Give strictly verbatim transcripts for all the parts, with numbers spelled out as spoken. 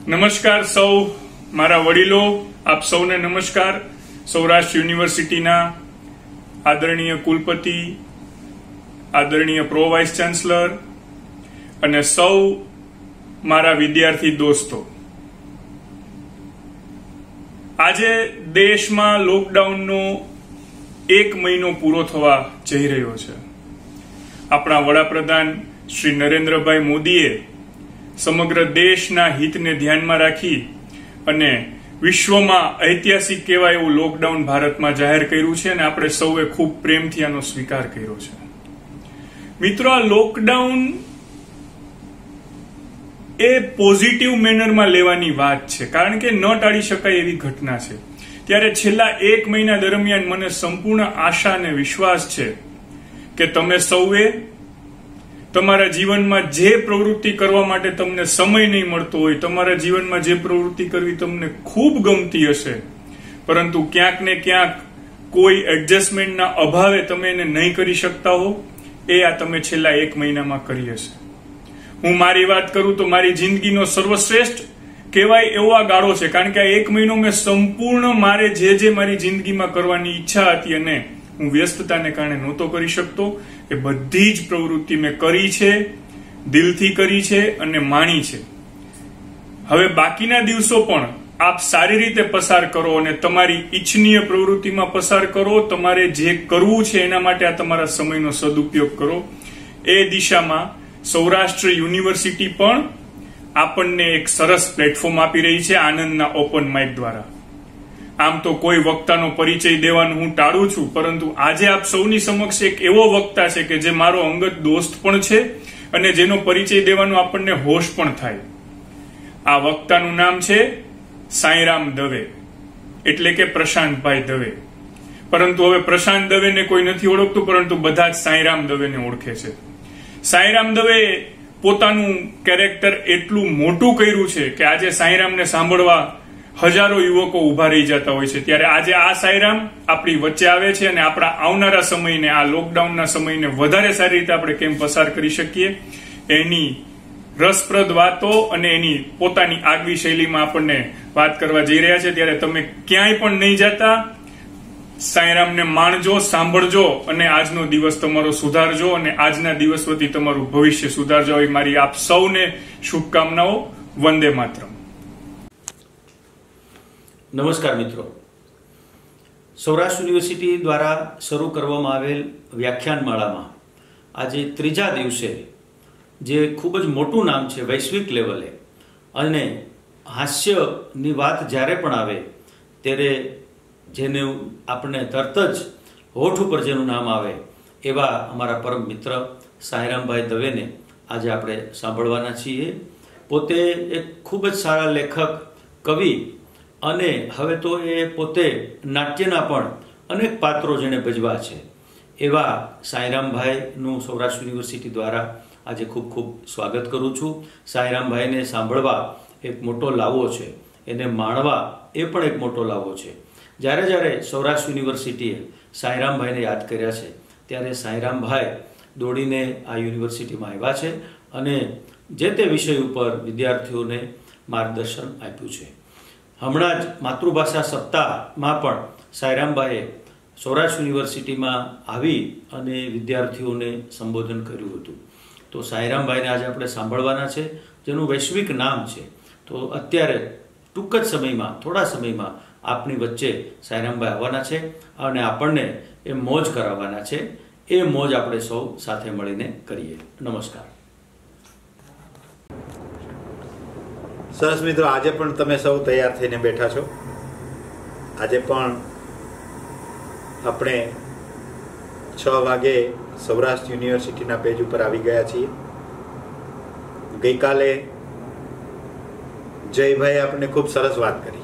નમસ્કાર સૌ મારા વડીલો, આપ સૌને નમસ્કાર. સૌરાષ્ટ્ર યુનિવર્સિટીના આદરણીય કુલપતિ, આદરણીય પ્રો વાઇસ ચાન્સલર અને સૌ મારા વિદ્યાર્થી દોસ્તો, આજે દેશમાં લોકડાઉનનો એક મહિનો પૂરો થવા જઈ રહ્યો છે. આપણા વડાપ્રધાન શ્રી નરેન્દ્રભાઈ મોદીએ સમગ્ર દેશના હિતને ધ્યાનમાં રાખી અને વિશ્વમાં ઐતિહાસિક કહેવાય એવું લોકડાઉન ભારતમાં જાહેર કર્યું છે અને આપણે સૌએ ખૂબ પ્રેમથી આનો સ્વીકાર કર્યો છે. મિત્રો, આ લોકડાઉન એ પોઝિટિવ મેનરમાં લેવાની વાત છે, કારણ કે ન ટાળી શકાય એવી ઘટના છે. ત્યારે છેલ્લા એક મહિના દરમિયાન મને સંપૂર્ણ આશા અને વિશ્વાસ છે કે તમે સૌએ તમારા જીવનમાં જે પ્રવૃત્તિ કરવા માટે તમને સમય નહીં મળતો હોય, તમારા જીવનમાં જે પ્રવૃત્તિ કરવી તમને ખૂબ ગમતી હશે, પરંતુ ક્યાંક ને ક્યાંક કોઈ એડજસ્ટમેન્ટના અભાવે તમે એને નહીં કરી શકતા હો, એ આ તમે છેલ્લા એક મહિનામાં કરી હશે. હું મારી વાત કરું તો મારી જિંદગીનો સર્વશ્રેષ્ઠ કહેવાય એવો આ ગાળો છે, કારણ કે આ એક મહિનો મેં સંપૂર્ણ મારે જે જે મારી જિંદગીમાં કરવાની ઈચ્છા હતી અને હું વ્યસ્તતાને કારણે નહોતો કરી શકતો, એ બધી જ પ્રવૃત્તિ મેં કરી છે, દિલથી કરી છે અને માણી છે. હવે બાકીના દિવસો પણ આપ સારી રીતે પસાર કરો અને તમારી ઈચ્છનીય પ્રવૃત્તિમાં પસાર કરો. તમારે જે કરવું છે એના માટે આ તમારા સમયનો સદુપયોગ કરો. એ દિશામાં સૌરાષ્ટ્ર યુનિવર્સિટી પણ આપણને એક સરસ પ્લેટફોર્મ આપી રહી છે આનંદના ઓપન માઇક દ્વારા. આમ તો કોઈ વક્તાનો પરિચય દેવાનું હું ટાળું છું, પરંતુ આજે આપ સૌની સમક્ષ એક એવો વક્તા છે કે જે મારો અંગત દોસ્ત પણ છે અને જેનો પરિચય દેવાનો આપણને હોશ પણ થાય. આ વક્તાનું નામ છે સાંઈરામ દવે, એટલે કે પ્રશાંતભાઈ દવે. પરંતુ હવે પ્રશાંત દવેને કોઈ નથી ઓળખતું, પરંતુ બધા જ સાંઈરામ દવેને ઓળખે છે. સાંઈરામ દવે પોતાનું કેરેક્ટર એટલું મોટું કર્યું છે કે આજે સાંઈરામને સાંભળવા હજારો યુવકો ઉભા રહી જતા હોય છે. ત્યારે આજે આ સાંઈરામ આપણી વચ્ચે આવે છે અને આપણા આવનારા સમયને, આ લોકડાઉનના સમયને વધારે સારી રીતે આપણે કેમ પસાર કરી શકીએ એની રસપ્રદ વાતો અને એની પોતાની આગવી શૈલીમાં આપણને વાત કરવા જઈ રહ્યા છે. ત્યારે તમે ક્યાંય પણ નહીં જતા, સાંઈરામને માણજો, સાંભળજો અને આજનો દિવસ તમારો સુધારજો અને આજના દિવસ વતી તમારું ભવિષ્ય સુધારજો. એ મારી આપ સૌને શુભકામનાઓ. વંદે માતરમ. નમસ્કાર મિત્રો, સૌરાષ્ટ્ર યુનિવર્સિટી દ્વારા શરૂ કરવામાં આવેલ વ્યાખ્યાનમાળામાં આજે ત્રીજા દિવસે જે ખૂબ જ મોટું નામ છે વૈશ્વિક લેવલે, અને હાસ્યની વાત જ્યારે પણ આવે ત્યારે જેનું આપણે તરત જ હોઠ ઉપર જેનું નામ આવે એવા અમારા પરમ મિત્ર સાંઈરામભાઈ દવેને આજે આપણે સાંભળવાના છીએ. પોતે એક ખૂબ જ સારા લેખક, કવિ અને હવે તો એ પોતે નાટ્યના પણ અનેક પાત્રો જેણે ભજવા છે એવા સાંઈરામભાઈનું સૌરાષ્ટ્ર યુનિવર્સિટી દ્વારા આજે ખૂબ ખૂબ સ્વાગત કરું છું. સાંઈરામભાઈને સાંભળવા એક મોટો લાવો છે, એને માણવા એ પણ એક મોટો લાવો છે. જ્યારે જ્યારે સૌરાષ્ટ્ર યુનિવર્સિટીએ સાંઈરામભાઈને યાદ કર્યા છે ત્યારે સાંઈરામભાઈ દોડીને આ યુનિવર્સિટીમાં આવ્યા છે અને જે તે વિષય ઉપર વિદ્યાર્થીઓને માર્ગદર્શન આપ્યું છે. હમણાં જ માતૃભાષા સપ્તાહમાં પણ સાંઈરામભાઈએ સૌરાષ્ટ્ર યુનિવર્સિટીમાં આવી અને વિદ્યાર્થીઓને સંબોધન કર્યું હતું. તો સાંઈરામભાઈને આજે આપણે સાંભળવાના છે, જેનું વૈશ્વિક નામ છે. તો અત્યારે ટૂંક જ સમયમાં, થોડા સમયમાં આપની વચ્ચે સાંઈરામભાઈ આવવાના છે અને આપણને એ મોજ કરાવવાના છે. એ મોજ આપણે સૌ સાથે મળીને કરીએ. નમસ્કાર. સરસ મિત્રો, આજે પણ તમે સૌ તૈયાર થઈને બેઠા છો. આજે પણ આપણે છ વાગે સૌરાષ્ટ્ર યુનિવર્સિટીના પેજ ઉપર આવી ગયા છીએ. ગઈકાલે જયભાઈ આપણને ખૂબ સરસ વાત કરી.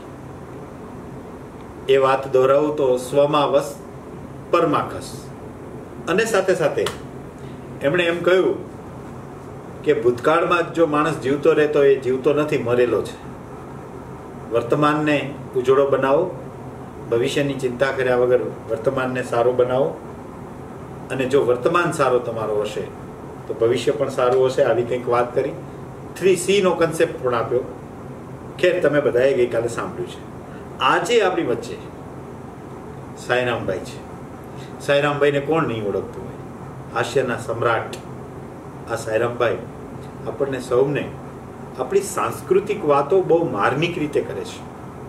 એ વાત દોહરાવું તો સ્વમાં વસ પરમાં ખસ, અને સાથે સાથે એમણે એમ કહ્યું કે ભૂતકાળમાં જો માણસ જીવતો રહેતો એ જીવતો નથી, મરેલો છે. વર્તમાનને ઉજળો બનાવો, ભવિષ્યની ચિંતા કર્યા વગર વર્તમાનને સારો બનાવો, અને જો વર્તમાન સારો તમારો હશે તો ભવિષ્ય પણ સારું હશે. આવી કંઈક વાત કરી. થ્રી સી નો કન્સેપ્ટ પણ આપ્યો ખેર તમે બધાએ ગઈકાલે સાંભળ્યું છે. આજે આપણી વચ્ચે સાંઈરામભાઈ છે. સાંઈરામભાઈને કોણ નહીં ઓળખતું હોય? હાસ્યના સમ્રાટ આ સાંઈરામભાઈ આપણને સૌને આપણી સાંસ્કૃતિક વાતો બહુ માર્મિક રીતે કરે છે.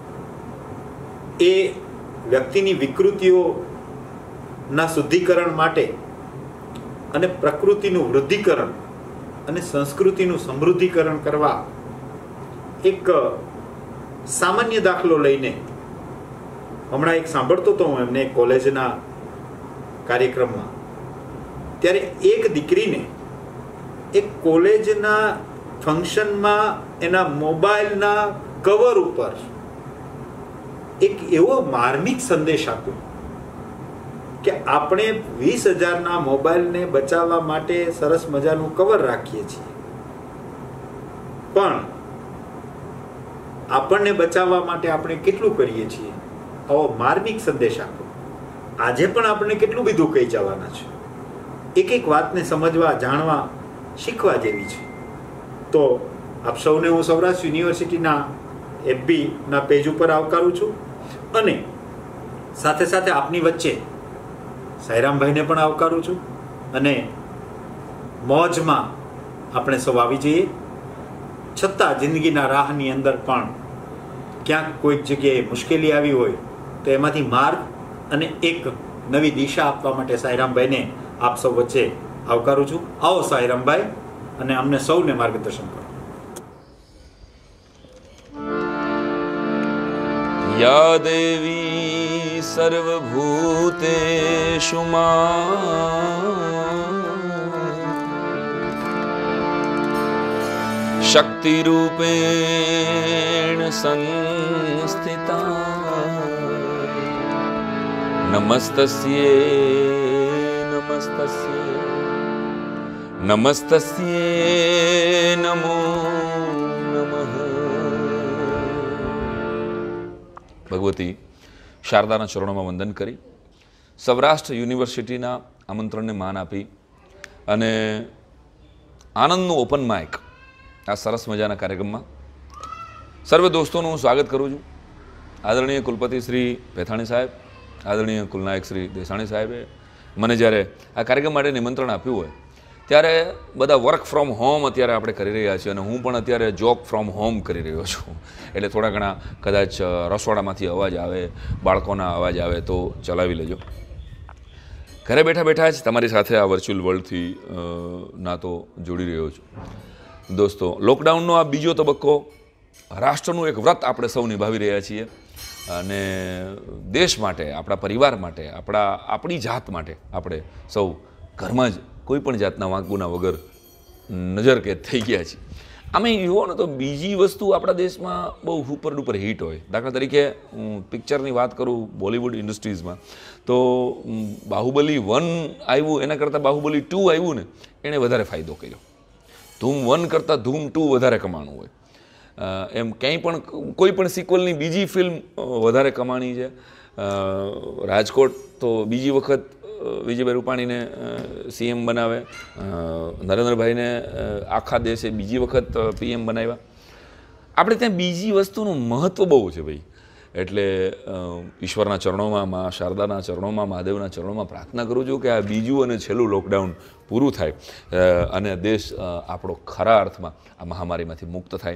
એ વ્યક્તિની વિકૃતિઓના શુદ્ધિકરણ માટે અને પ્રકૃતિનું વૃદ્ધિકરણ અને સંસ્કૃતિનું સમૃદ્ધિકરણ કરવા એક સામાન્ય દાખલો લઈને હમણાં એક સાંભળતો હતો હું એમને કોલેજના કાર્યક્રમમાં. ત્યારે એક દીકરીને એક કોલેજના ફંક્શનમાં એના મોબાઈલના કવર ઉપર એક એવો માર્મિક સંદેશ આપ્યો કે આપણે વીસ હજારના મોબાઈલને બચાવવા માટે સરસ મજાનું કવર રાખીએ છીએ, પણ આપણને બચાવવા માટે આપણે કેટલું કરીએ છીએ? આવો માર્મિક સંદેશ આપો. આજે પણ આપણને કેટલું બધું કહી જવાના છે. એક એક વાતને સમજવા, જાણવા, શીખવા જેવી છે. તો આપ સૌને હું સૌરાષ્ટ્ર યુનિવર્સિટીના એફબીના પેજ ઉપર આવકારું છું અને સાથે સાથે આપની વચ્ચે સાંઈરામભાઈને પણ આવકારું છું. અને મોજમાં આપણે સૌ આવી જઈએ. છતાં જિંદગીના રાહની અંદર પણ ક્યાંક કોઈક જગ્યાએ મુશ્કેલી આવી હોય તો એમાંથી માર્ગ અને એક નવી દિશા આપવા માટે સાંઈરામભાઈને આપ સૌ વચ્ચે આવકારું છું. આવો સાંઈરામભાઈ અને અમને સૌને માર્ગદર્શન કરો. યા દેવી સર્વભૂતેષુ શક્તિરૂપેણ સંસ્થિતા નમસ્તસ્યે નમસ્તસ્યે નમસ્તસ્યે નમો નમઃ. ભગવતી શારદાના ચરણોમાં વંદન કરી સૌરાષ્ટ્ર યુનિવર્સિટીના આમંત્રણને માન આપી અને આનંદનું ઓપન માઇક આ સરસ મજાના કાર્યક્રમમાં સર્વે દોસ્તોનું હું સ્વાગત કરું છું. આદરણીય કુલપતિ શ્રી પેથાણી સાહેબ, આદરણીય કુલનાયક શ્રી દેસાણી સાહેબે મને જ્યારે આ કાર્યક્રમ માટે નિમંત્રણ આપ્યું હોય ત્યારે બધા વર્ક ફ્રોમ હોમ અત્યારે આપણે કરી રહ્યા છીએ અને હું પણ અત્યારે જોબ ફ્રોમ હોમ કરી રહ્યો છું. એટલે થોડા ઘણા કદાચ રસોડામાંથી અવાજ આવે, બાળકોના અવાજ આવે તો ચલાવી લેજો. ઘરે બેઠા બેઠા જ તમારી સાથે આ વર્ચ્યુઅલ વર્લ્ડથી નાતો જોડી રહ્યો છું. દોસ્તો, લોકડાઉનનો આ બીજો તબક્કો, રાષ્ટ્રનું એક વ્રત આપણે સૌ નિભાવી રહ્યા છીએ અને દેશ માટે, આપણા પરિવાર માટે, આપણા આપણી જાત માટે આપણે સૌ ઘરમાં જ કોઈ પણ જાતના વાંકુના વગર નજરકેદ થઈ ગયા છીએ. આમે જુઓ ને તો બીજી વસ્તુ આપણા દેશમાં બહુ સુપર ડુપર હિટ હોય. દાખલા તરીકે હું પિક્ચરની વાત કરું બોલિવૂડ ઇન્ડસ્ટ્રીઝમાં તો બાહુબલી વન આવ્યું એના કરતાં બાહુબલી ટુ આવ્યું ને એણે વધારે ફાયદો કર્યો. ધૂમ વન કરતાં ધૂમ ટુ વધારે કમાણું હોય એમ ક્યાંય પણ કોઈ પણ સિક્વલની બીજી ફિલ્મ વધારે કમાણી છે. રાજકોટ તો બીજી વખત વિજયભાઈ રૂપાણીને સીએમ બનાવે, નરેન્દ્રભાઈને આખા દેશે બીજી વખત પીએમ બનાવ્યા. આપણે ત્યાં બીજી વસ્તુનું મહત્ત્વ બહુ છે ભાઈ. એટલે ઈશ્વરના ચરણોમાં, મા શારદાના ચરણોમાં, મહાદેવના ચરણોમાં પ્રાર્થના કરું છું કે આ બીજું અને છેલ્લું લોકડાઉન પૂરું થાય અને દેશ આપણો ખરા અર્થમાં આ મહામારીમાંથી મુક્ત થાય.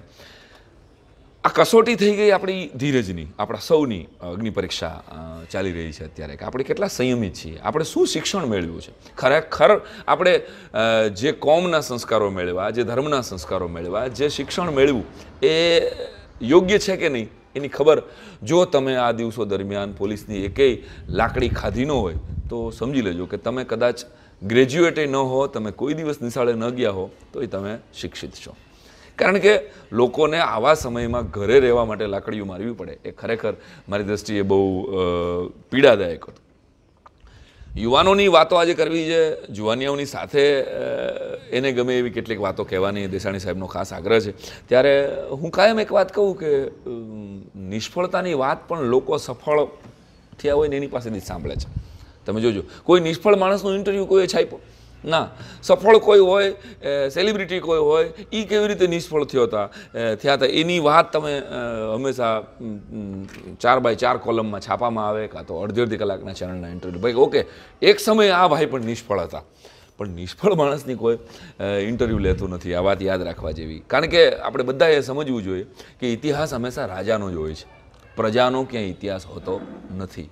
આ કસોટી થઈ ગઈ આપણી ધીરજની, આપણા સૌની અગ્નિ પરીક્ષા ચાલી રહી છે અત્યારે કે આપણે કેટલા સંયમિત છીએ, આપણે શું શિક્ષણ મેળવ્યું છે. ખરેખર આપણે જે કોમના સંસ્કારો મેળવ્યા, જે ધર્મના સંસ્કારો મેળવ્યા, જે શિક્ષણ મેળવ્યું એ યોગ્ય છે કે નહીં એની ખબર જો તમે આ દિવસો દરમિયાન પોલીસની એકેય લાકડી ખાધી ન હોય તો સમજી લેજો કે તમે કદાચ ગ્રેજ્યુએટે ન હો, તમે કોઈ દિવસ નિશાળે ન ગયા હો તોય તમે શિક્ષિત છો. કારણ કે લોકોને આવા સમયમાં ઘરે રહેવા માટે લાકડીઓ મારવી પડે એ ખરેખર મારી દૃષ્ટિએ બહુ પીડાદાયક હતું. યુવાનોની વાતો આજે કરવી છે, જુવાનિયાઓની સાથે એને ગમે એવી કેટલીક વાતો કહેવાની દેસાણી સાહેબનો ખાસ આગ્રહ છે. ત્યારે હું કાયમ એક વાત કહું કે નિષ્ફળતાની વાત પણ લોકો સફળ થયા હોય ને એની પાસેથી જ સાંભળે છે. તમે જોજો, કોઈ નિષ્ફળ માણસનું ઇન્ટરવ્યૂ કોઈએ છાપ્યો ના, સફળ કોઈ હોય, સેલિબ્રિટી કોઈ હોય, એ કેવી રીતે નિષ્ફળ થયો હતા થયા હતા એની વાત તમે હંમેશા ચાર બાય ચાર કોલમમાં છાપામાં આવે, કાં તો અડધી અડધી કલાકના ચેનલના ઇન્ટરવ્યૂ. ભાઈ ઓકે, એક સમયે આ ભાઈ પણ નિષ્ફળ હતા, પણ નિષ્ફળ માણસની કોઈ ઇન્ટરવ્યૂ લેતું નથી. આ વાત યાદ રાખવા જેવી. કારણ કે આપણે બધાએ સમજવું જોઈએ કે ઇતિહાસ હંમેશા રાજાનો જ હોય છે, પ્રજાનો ક્યાંય ઇતિહાસ હોતો નથી.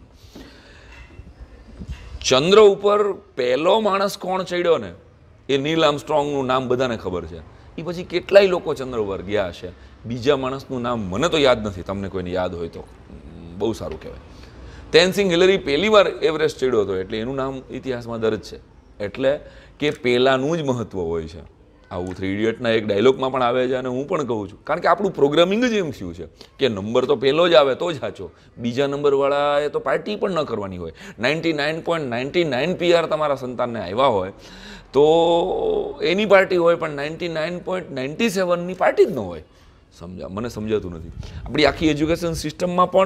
ચંદ્ર ઉપર પહેલો માણસ કોણ ચડ્યો ને એ નીલ આર્મસ્ટ્રોંગનું નામ બધાને ખબર છે. એ પછી કેટલાય લોકો ચંદ્ર ઉપર ગયા હશે, બીજા માણસનું નામ મને તો યાદ નથી. તમને કોઈને યાદ હોય તો બહુ સારું કહેવાય. તેનસિંગ હિલરી પહેલી વાર એવરેસ્ટ ચડ્યો હતો એટલે એનું નામ ઇતિહાસમાં દર્જ છે. એટલે કે પહેલાંનું જ મહત્વ હોય છે. આવું થ્રી ઇડિયટના એક ડાયલોગમાં પણ આવે છે અને હું પણ કહું છું. કારણ કે આપણું પ્રોગ્રામિંગ જ એમ થયું છે કે નંબર તો પહેલો જ આવે તો જ સાચો, બીજા નંબરવાળાએ તો પાર્ટી પણ ન કરવાની હોય. Ninety nine point ninety nine PR તમારા સંતાનને આવ્યા હોય તો એની પાર્ટી હોય, પણ નાઇન્ટી નાઇન પોઈન્ટ નાઇન્ટી સેવનની પાર્ટી જ ન હોય. સમજા મને સમજાતું નથી. આપણી આખી એજ્યુકેશન સિસ્ટમમાં પણ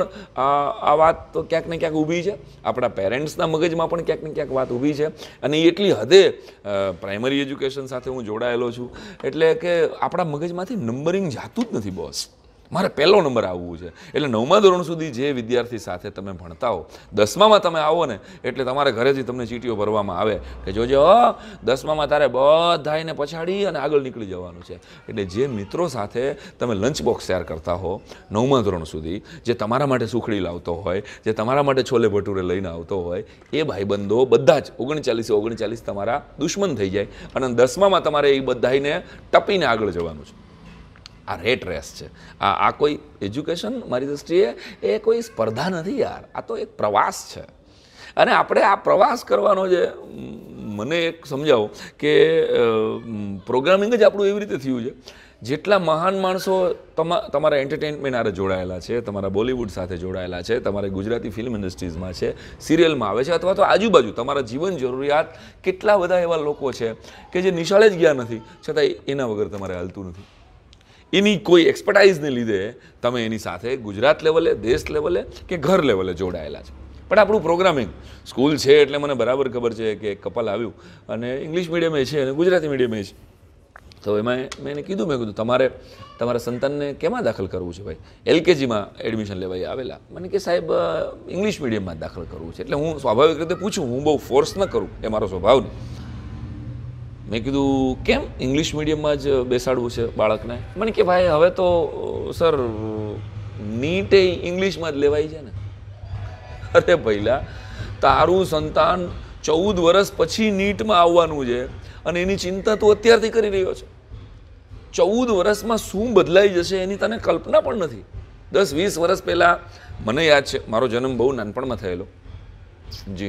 આ વાત તો ક્યાંક ને ક્યાંક ઊભી છે, આપણા પેરેન્ટ્સના મગજમાં પણ ક્યાંક ને ક્યાંક વાત ઊભી છે. અને એટલી હદે પ્રાઇમરી એજ્યુકેશન સાથે હું જોડાયેલો છું એટલે કે આપણા મગજમાંથી નંબરિંગ જાતું જ નથી. બોસ, મારે પહેલો નંબર આવવું છે. એટલે નવમા ધોરણ સુધી જે વિદ્યાર્થી સાથે તમે ભણતા હો, દસમામાં તમે આવો ને એટલે તમારે ઘરેથી તમને ચીટીઓ ભરવામાં આવે કે જોજો દસમામાં તારે બધાને પછાડી અને આગળ નીકળી જવાનું છે. એટલે જે મિત્રો સાથે તમે લંચ બોક્સ શેર કરતા હો નવમા ધોરણ સુધી, જે તમારા માટે સુખડી લાવતો હોય, જે તમારા માટે છોલે ભટુરે લઈને આવતો હોય, એ ભાઈબંધો બધા જ ઓગણચાલીસે ઓગણચાલીસ તમારા દુશ્મન થઈ જાય અને દસમામાં તમારે એ બધાને ટપીને આગળ જવાનું છે. આ રેટ રેસ છે. આ આ કોઈ એજ્યુકેશન મારી દ્રષ્ટિએ એ કોઈ સ્પર્ધા નથી યાર, આ તો એક પ્રવાસ છે. અને આપણે આ પ્રવાસ કરવાનો જે મને એક સમજાવો કે પ્રોગ્રામિંગ જ આપણું એવી રીતે થયું છે. જેટલા મહાન માણસો તમારા એન્ટરટેનમેન્ટ આરે જોડાયેલા છે, તમારા બોલિવૂડ સાથે જોડાયેલા છે, તમારે ગુજરાતી ફિલ્મ ઇન્ડસ્ટ્રીઝમાં છે, સિરિયલમાં આવે છે, અથવા તો આજુબાજુ તમારા જીવન જરૂરિયાત કેટલા બધા એવા લોકો છે કે જે નિશાળે જ ગયા નથી છતાં એના વગર તમારે હાલતું નથી. એની કોઈ એક્સપર્ટાઇઝને લીધે તમે એની સાથે ગુજરાત લેવલે, દેશ લેવલે કે ઘર લેવલે જોડાયેલા છે. પણ આપણું પ્રોગ્રામિંગ સ્કૂલ છે એટલે મને બરાબર ખબર છે કે એક કપલ આવ્યું અને ઇંગ્લિશ મીડિયમે છે અને ગુજરાતી મીડિયમે છે. તો એમાં મેં એને કીધું મેં કીધું તમારે તમારા સંતાનને કેમાં દાખલ કરવું છે ભાઈ? એલકેજીમાં એડમિશન લેવા આવેલા. મને કે સાહેબ ઇંગ્લિશ મીડિયમમાં દાખલ કરવું છે. એટલે હું સ્વાભાવિક રીતે પૂછું, હું બહુ ફોર્સ ન કરું, એ મારો સ્વભાવ નહીં. મેં કીધું કેમ ઇંગ્લિશ મીડિયમમાં જ બેસાડવું છે બાળકને? મને કે ભાઈ હવે તો સર નીટ એ ઇંગ્લિશમાં જ લેવાય છે ને. અરે પહેલા તારું સંતાન ચૌદ વર્ષ પછી નીટમાં આવવાનું છે અને એની ચિંતા તું અત્યારથી કરી રહ્યો છે. ચૌદ વર્ષમાં શું બદલાઈ જશે એની તને કલ્પના પણ નથી. દસ વીસ વર્ષ પહેલાં મને યાદ છે, મારો જન્મ બહુ નાનપણમાં થયેલો. જી,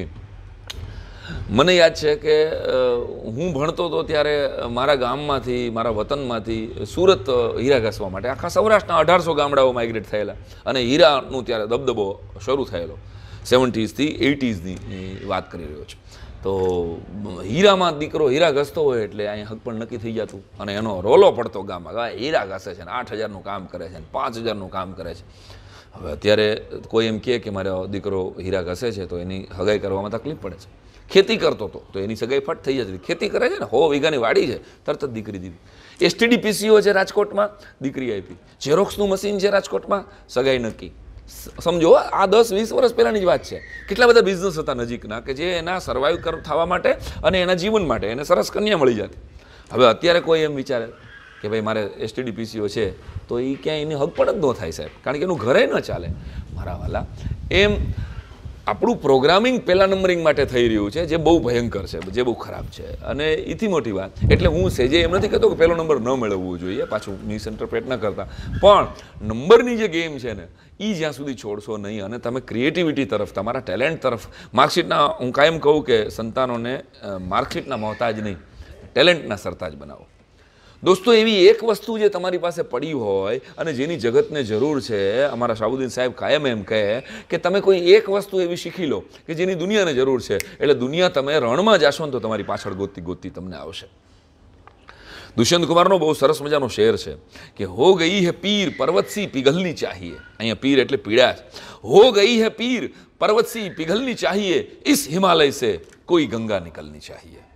મને યાદ છે કે હું ભણતો હતો ત્યારે મારા ગામમાંથી, મારા વતનમાંથી સુરત હીરા ઘસવા માટે આખા સૌરાષ્ટ્રના અઢારસો ગામડાઓ માઇગ્રેટ થયેલા અને હીરાનું ત્યારે દબદબો શરૂ થયેલો. સેવન્ટીઝથી એટીઝની વાત કરી રહ્યો છું. તો હીરામાં દીકરો હીરા ઘસતો હોય એટલે અહીંયા હક પણ નક્કી થઈ જતું અને એનો રોલો પડતો ગામમાં, હીરા ઘસે છે ને આઠ હજારનું કામ કરે છે ને પાંચ હજારનું કામ કરે છે. હવે અત્યારે કોઈ એમ કહે કે મારો દીકરો હીરા ઘસે છે તો એની હગાઈ કરવામાં તકલીફ પડે છે. ખેતી કરતો હતો તો એની સગાઈ ફટ થઈ જતી. ખેતી કરે છે ને, હો વીઘાની વાડી છે, તરત જ દીકરી દીધી. એસટીડીપીસીઓ છે રાજકોટમાં, દીકરી આપી. ઝેરોક્સનું મશીન છે રાજકોટમાં, સગાઈ નક્કી. સમજો, આ દસ વીસ વર્ષ પહેલાંની જ વાત છે. કેટલા બધા બિઝનેસ હતા નજીકના કે જે એના સર્વાઈવ થવા માટે અને એના જીવન માટે એને સરસ કન્યા મળી જતી. હવે અત્યારે કોઈ એમ વિચારે કે ભાઈ મારે એસટીડીપીસીઓ છે તો એ ક્યાંય એની હક પણ જ ન થાય સાહેબ, કારણ કે એનું ઘરે ન ચાલે. મારા વાલા, એમ આપણું પ્રોગ્રામિંગ પહેલા નંબરિંગ માટે થઈ રહ્યું છે, જે બહુ ભયંકર છે, જે બહુ ખરાબ છે. અને એથી મોટી વાત એટલે હું સેજે એમ નથી કહેતો કે પહેલો નંબર ન મેળવવું જોઈએ, પાછું મિસઇન્ટરપ્રેટ ન કરતા, પણ નંબરની જે ગેમ છે ને એ જ્યાં સુધી છોડશો નહીં અને તમે ક્રિએટિવિટી તરફ, તમારા ટેલેન્ટ તરફ, માર્કશીટના, હું કાયમ કહું કે સંતાનોને માર્કશીટના મોહતાજ નહીં, ટેલેન્ટના સરતાજ બનાવો. દોસ્તો, એવી એક વસ્તુ જે તમારી પાસે પડી હોય અને જેની જગતને જરૂર છે, અમારા શાહબુદ્દીન સાહેબ કાયમ એમ કહે કે તમે કોઈ એક વસ્તુ એવી શીખી લો કે જેની દુનિયાને જરૂર છે, એટલે દુનિયા તમે રણમાં જાશો ને તો તમારી પાછળ ગોતતી ગોતતી તમને આવશે. દુષ્યંત કુમારનો બહુ સરસ મજાનો શેર છે કે હો ગઈ હે પીર પર્વતસી પિઘલની ચાહીએ. અહીંયા પીર એટલે પીડા છે. હો ગઈ હે પીર પર્વતસી પિઘલની ચાહીએ, ઇસ હિમાલય સે કોઈ ગંગા નિકલની ચાહીએ.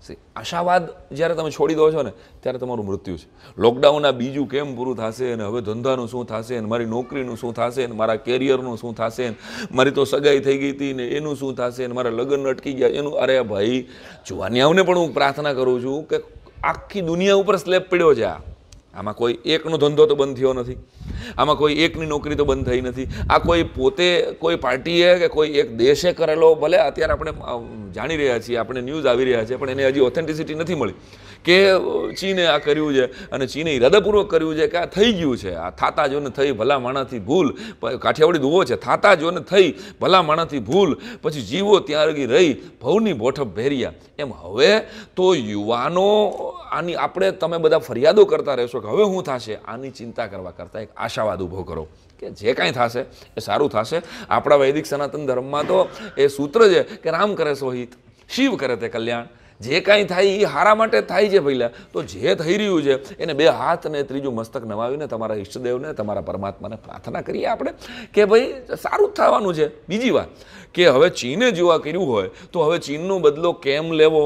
આશાવાદ જ્યારે તમે છોડી દો છો ને ત્યારે તમારું મૃત્યુ છે. લોકડાઉનના બીજું કેમ પૂરું થશે ને હવે ધંધાનું શું થશે ને મારી નોકરીનું શું થશે ને મારા કેરિયરનું શું થશે ને મારી તો સગાઈ થઈ ગઈ હતી ને એનું શું થશે ને મારા લગ્ન અટકી ગયા એનું. અરે ભાઈ, જુવાનિયાઓને પણ હું પ્રાર્થના કરું છું કે આખી દુનિયા ઉપર સ્લેબ પડ્યો છે. આ આમાં કોઈ એકનો ધંધો તો બંધ થયો નથી, આમાં કોઈ એકની નોકરી તો બંધ થઈ નથી. આ કોઈ પોતે કોઈ પાર્ટીએ કે કોઈ એક દેશે કરેલો, ભલે અત્યારે આપણે જાણી રહ્યા છીએ, આપણે ન્યૂઝ આવી રહ્યા છે, પણ એને હજી ઓથેન્ટિસિટી નથી મળી કે ચીને આ કર્યું છે અને ચીને ઇરાદાપૂર્વક કર્યું છે કે આ થઈ ગયું છે. આ થાતા જોને થઈ ભલા માણાથી ભૂલ, કાઠિયાવાડી દુવો છે, થાતા જોને થઈ ભલા માણાથી ભૂલ, પછી જીવો ત્યાં લગી રહી ભવની બોઠપ ભેરિયા. એમ હવે તો યુવાનો આની આપણે તમે બધા ફરિયાદો કરતા રહેશો કે હવે શું થશે, આની ચિંતા કરવા કરતાં એક આશાવાદ ઊભો કરો કે જે કાંઈ થશે એ સારું થશે. આપણા વૈદિક સનાતન ધર્મમાં તો એ સૂત્ર છે કે રામ કરે સો હિત, શિવ કરે તે કલ્યાણ. જે કાંઈ થાય એ હારા માટે થાય છે પહેલા. તો જે થઈ રહ્યું છે એને બે હાથ ને ત્રીજું મસ્તક નવાવીને તમારા ઈષ્ટદેવને તમારા પરમાત્માને પ્રાર્થના કરીએ આપણે કે ભાઈ સારું જ થવાનું છે. બીજી વાત કે હવે ચીને જો આ કર્યું હોય તો હવે ચીનનો બદલો કેમ લેવો,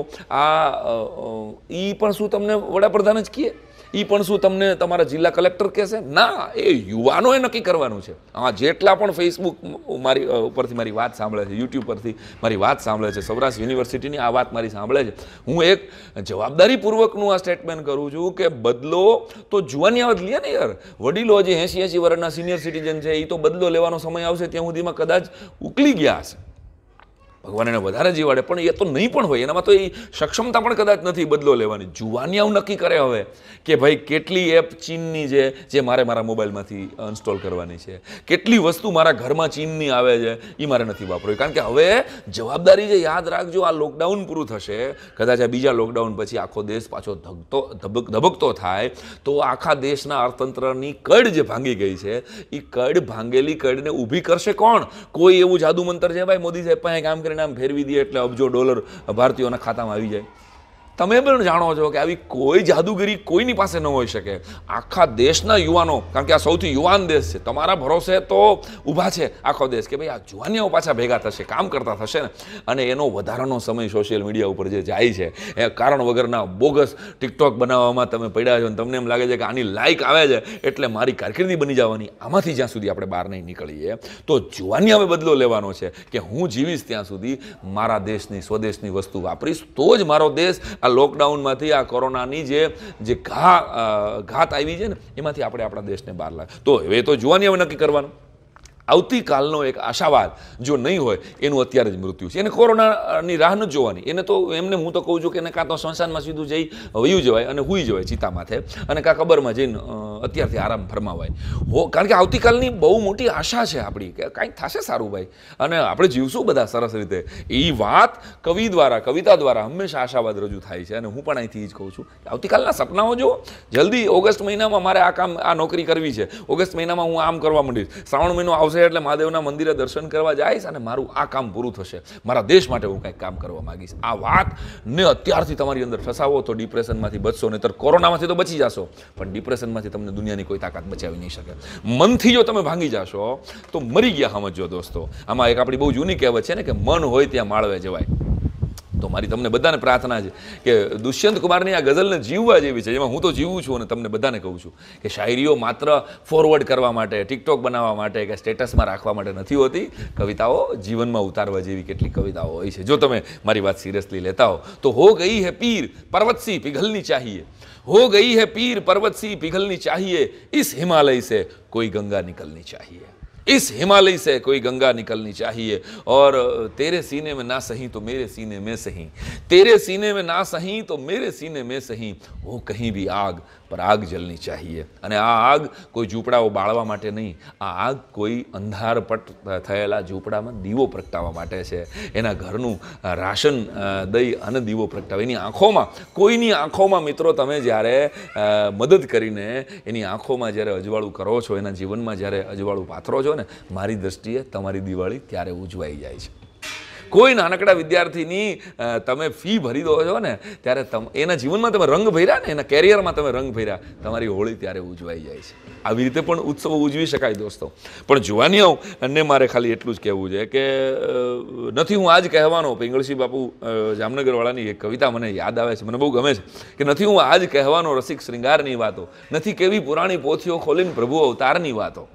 આ એ પણ શું તમને વડાપ્રધાન જ કહે? એ પણ શું તમને તમારા જિલ્લા કલેક્ટર કહેશે? ના, એ યુવાનોએ નક્કી કરવાનું છે. હા, જેટલા પણ ફેસબુક મારી ઉપરથી મારી વાત સાંભળે છે, યુટ્યુબ પરથી મારી વાત સાંભળે છે, સૌરાષ્ટ્ર યુનિવર્સિટીની આ વાત મારી સાંભળે છે, હું એક જવાબદારીપૂર્વકનું આ સ્ટેટમેન્ટ કરું છું કે બદલો તો જુવાનિયાઓ જ લે ને યાર. વડીલો જે એંસી એંસી વર્ષના સિનિયર સિટીઝન છે એ તો બદલો લેવાનો સમય આવશે ત્યાં સુધીમાં કદાચ ઉકલી ગયા હશે. ભગવાન એને વધારે જીવાડે, પણ એ તો નહીં પણ હોય, એનામાં તો એ સક્ષમતા પણ કદાચ નથી બદલો લેવાની. જુવાનિયાઓ નક્કી કરે હવે કે ભાઈ કેટલી એપ ચીનની છે જે મારે મારા મોબાઈલમાંથી ઇન્સ્ટોલ કરવાની છે, કેટલી વસ્તુ મારા ઘરમાં ચીનની આવે છે એ મારે નથી વાપરવી. કારણ કે હવે જવાબદારી છે. યાદ રાખજો, આ લોકડાઉન પૂરું થશે, કદાચ આ બીજા લોકડાઉન પછી આખો દેશ પાછો ધગતો ધબકતો થાય તો આખા દેશના અર્થતંત્રની કડ જે ભાંગી ગઈ છે એ કડ ભાંગેલી કડને ઊભી કરશે કોણ? કોઈ એવું જાદુ મંતર છે ભાઈ મોદી સાહેબ પાસે કામ કરી નામ ફેરવી દે એટલે અબજો ડોલર ભારતીયોના ખાતામાં આવી જાય? તમે પણ જાણો છો કે આવી કોઈ જાદુગીરી કોઈની પાસે ન હોઈ શકે. આખા દેશના યુવાનો, કારણ કે આ સૌથી યુવાન દેશ છે, તમારા ભરોસે તો ઊભા છે આખો દેશ કે ભાઈ આ જુવાનિયાઓ પાછા ભેગા થશે, કામ કરતા થશે ને. અને એનો વધારાનો સમય સોશિયલ મીડિયા ઉપર જે જાય છે એ કારણ વગરના બોગસ ટિકટોક બનાવવામાં તમે પડ્યા છો અને તમને એમ લાગે છે કે આની લાઇક આવે છે એટલે મારી કારકિર્દી બની જવાની. આમાંથી જ્યાં સુધી આપણે બહાર નહીં નીકળીએ તો જુવાનિયાએ બદલો લેવાનો છે કે હું જીવીશ ત્યાં સુધી મારા દેશની સ્વદેશની વસ્તુ વાપરીશ તો જ મારો દેશ આ લોકડાઉનમાંથી, આ કોરોનાની જે જે ઘા ઘાત આવી છે ને એમાંથી આપણે આપણા દેશને બહાર લાવે. તો હવે તો જુવાનીઓ નક્કી કરવાનું. આવતીકાલનો એક આશાવાદ જો નહીં હોય એનું અત્યારે જ મૃત્યુ છે. એને કોરોનાની રાહ નથી જોવાની. એને તો એમને હું તો કહું છું કે એને કાં તો સ્મશાનમાં સીધું જઈ વયું જવાય અને હુઈ જવાય ચિતા માથે અને કાં કબરમાં જઈને અત્યારથી આરામ ફરમાવાય હો. કારણ કે આવતીકાલની બહુ મોટી આશા છે આપણી કે કાંઈક થશે સારું ભાઈ અને આપણે જીવશું બધા સરસ રીતે. એ વાત કવિ દ્વારા, કવિતા દ્વારા હંમેશા આશાવાદ રજૂ થાય છે અને હું પણ અહીંથી જ કહું છું કે આવતીકાલના સપનાઓ જુઓ. જલ્દી ઓગસ્ટ મહિનામાં મારે આ કામ, આ નોકરી કરવી છે, ઓગસ્ટ મહિનામાં હું આમ કરવા માંડીશ, શ્રાવણ મહિનો આવશે એટલે મહાદેવના મંદિરે દર્શન કરવા જઈશ અને મારું આ કામ પૂરું થશે, મારા દેશ માટે હું કંઈક કામ કરવા માંગીશ. આ વાત ને અત્યારથી તમારી અંદર ઠસાવો તો ડિપ્રેશનમાંથી બચશો, નહીતર કોરોનામાંથી તો બચી જશો પણ ડિપ્રેશનમાંથી તમને દુનિયાની કોઈ તાકાત બચાવી નહીં શકે. મનથી જો તમે ભાંગી જશો તો મરી ગયા સમજો દોસ્તો. આમાં એક આપણી બહુ જૂની કહેવત છે ને કે મન હોય ત્યાં માળવે જવાય. તો મારી તમને બધાને પ્રાર્થના છે કે દુષ્યંત કુમારની આ ગઝલને જીવવા જેવી છે, જેમાં હું તો જીવું છું અને તમને બધાને કહું છું કે શાયરીઓ માત્ર ફોરવર્ડ કરવા માટે, ટિકટોક બનાવવા માટે કે સ્ટેટસમાં રાખવા માટે નથી હોતી. કવિતાઓ જીવનમાં ઉતારવા જેવી કેટલી કવિતાઓ હોય છે. જો તમે મારી વાત સિરિયસલી લેતા હો તો હો ગઈ હે પીર પર્વત સી पिघलनी चाहिए, हो गई है पीर पर्वत सी पिघलनी चाहिए, इस हिमालय से कोई गंगा निकलनी चाहिए, इस हिमालय से कोई गंगा निकलनी चाहिए और तेरे सीने में ना सही तो मेरे सीने में सही, तेरे सीने में ना सही तो मेरे सीने में सही, वो कहीं भी आग पर आग जलनी चाहिए. અને આ આગ કોઈ ઝૂંપડાઓ બાળવા માટે નહીં, આ આગ કોઈ અંધારપટ થયેલા ઝૂંપડામાં દીવો પ્રગટાવવા માટે છે. એના ઘરનું રાશન દઈ અને દીવો પ્રગટાવે. એની આંખોમાં, કોઈની આંખોમાં મિત્રો તમે જ્યારે મદદ કરીને એની આંખોમાં જ્યારે અજવાળું કરો છો, એના જીવનમાં જ્યારે અજવાળું પાથરો છો ને, મારી દૃષ્ટિએ તમારી દિવાળી ત્યારે ઉજવાઈ જાય છે. કોઈ નાનકડા વિદ્યાર્થીની તમે ફી ભરી દો છો ને ત્યારે તમ એના જીવનમાં તમે રંગ ભર્યા ને એના કેરિયરમાં તમે રંગ ભર્યા, તમારી હોળી ત્યારે ઉજવાઈ જાય છે. આવી રીતે પણ ઉત્સવો ઉજવી શકાય દોસ્તો. પણ જુવાનીઓ અને મારે ખાલી એટલું જ કહેવું છે કે નથી હું આજ કહેવાનો, પિંગળસિંહ બાપુ જામનગરવાળાની એક કવિતા મને યાદ આવે છે, મને બહુ ગમે છે કે નથી હું આજ કહેવાનો રસિક શ્રૃંગારની વાતો, નથી કેવી પુરાણી પોથીઓ ખોલીને પ્રભુ અવતારની વાતો.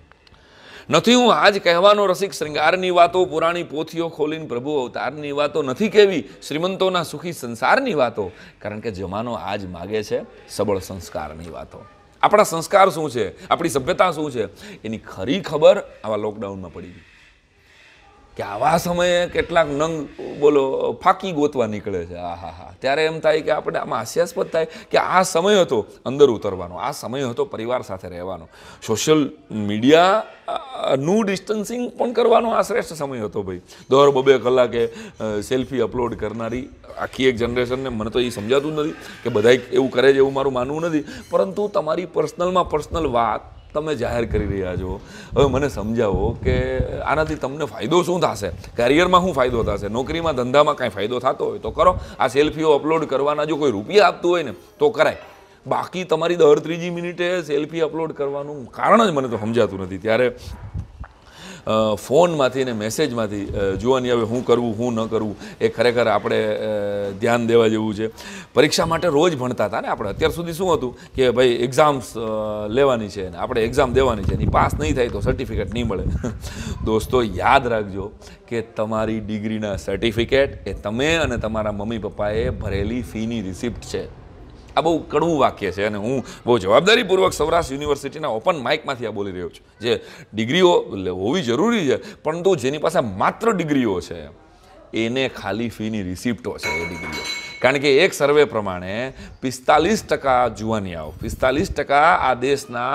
નથી હું આજ કહેવાનો રસિક શ્રૃંગારની વાતો, પુરાણી પોથીઓ ખોલીને પ્રભુ અવતારની વાતો, નથી કેવી શ્રીમંતોના સુખી સંસારની વાતો, કારણ કે જમાનો આજ માગે છે સબળ સંસ્કારની વાતો. આપણા સંસ્કાર શું છે, આપણી સભ્યતા શું છે, એની ખરી ખબર આવા લોકડાઉનમાં પડી ગઈ કે આવા સમયે કેટલાક નંગ બોલો ફાકી ગોતવા નીકળે છે. આ હા હા ત્યારે એમ થાય કે આપણે આમાં હાસ્યાસ્પદ થાય કે આ સમય હતો અંદર ઉતરવાનો, આ સમય હતો પરિવાર સાથે રહેવાનો, સોશિયલ મીડિયાનું ડિસ્ટન્સિંગ પણ કરવાનો આ શ્રેષ્ઠ સમય હતો ભાઈ. દર બબે કલાકે સેલ્ફી અપલોડ કરનારી આખી એક જનરેશનને મને તો એ સમજાતું જ નથી કે બધા એવું કરે છે એવું મારું માનવું નથી, પરંતુ તમારી પર્સનલમાં પર્સનલ વાત તમે જાહેર કરી રહ્યા છો. હવે મને સમજાવો કે આનાથી તમને ફાયદો શું થશે, કરિયરમાં શું ફાયદો થશે, નોકરીમાં ધંધામાં કાંઈ ફાયદો થતો હોય તો કરો. આ સેલ્ફીઓ અપલોડ કરવાના જો કોઈ રૂપિયા આપતું હોય ને તો કરાય, બાકી તમારી દર ત્રીજી મિનિટે સેલ્ફી અપલોડ કરવાનું કારણ જ મને તો સમજાતું નથી. ત્યારે ફોનમાંથી ને મેસેજમાંથી જોવાની હવે શું કરવું શું ન કરવું એ ખરેખર આપણે ધ્યાન દેવા જેવું છે. પરીક્ષા માટે રોજ ભણતા હતા ને આપણે. અત્યાર સુધી શું હતું કે ભાઈ એક્ઝામ્સ લેવાની છે ને આપણે એક્ઝામ દેવાની છે, એની પાસ નહીં થાય તો સર્ટિફિકેટ નહીં મળે. દોસ્તો યાદ રાખજો કે તમારી ડિગ્રીના સર્ટિફિકેટ એ તમે અને તમારા મમ્મી પપ્પાએ ભરેલી ફીની રિસિપ્ટ છે. આ બહુ કડવું વાક્ય છે અને હું બહુ જવાબદારીપૂર્વક સૌરાષ્ટ્ર યુનિવર્સિટીના ઓપન માઇકમાંથી આ બોલી રહ્યો છું. જે ડિગ્રીઓ હોવી જરૂરી છે, પરંતુ જેની પાસે માત્ર ડિગ્રીઓ છે એને ખાલી ફીની રિસિપ્ટો છે એ ડિગ્રીઓ. કારણ કે એક સર્વે પ્રમાણે પિસ્તાલીસ ટકા જુવાનિયાઓ, પિસ્તાલીસ ટકા આ દેશના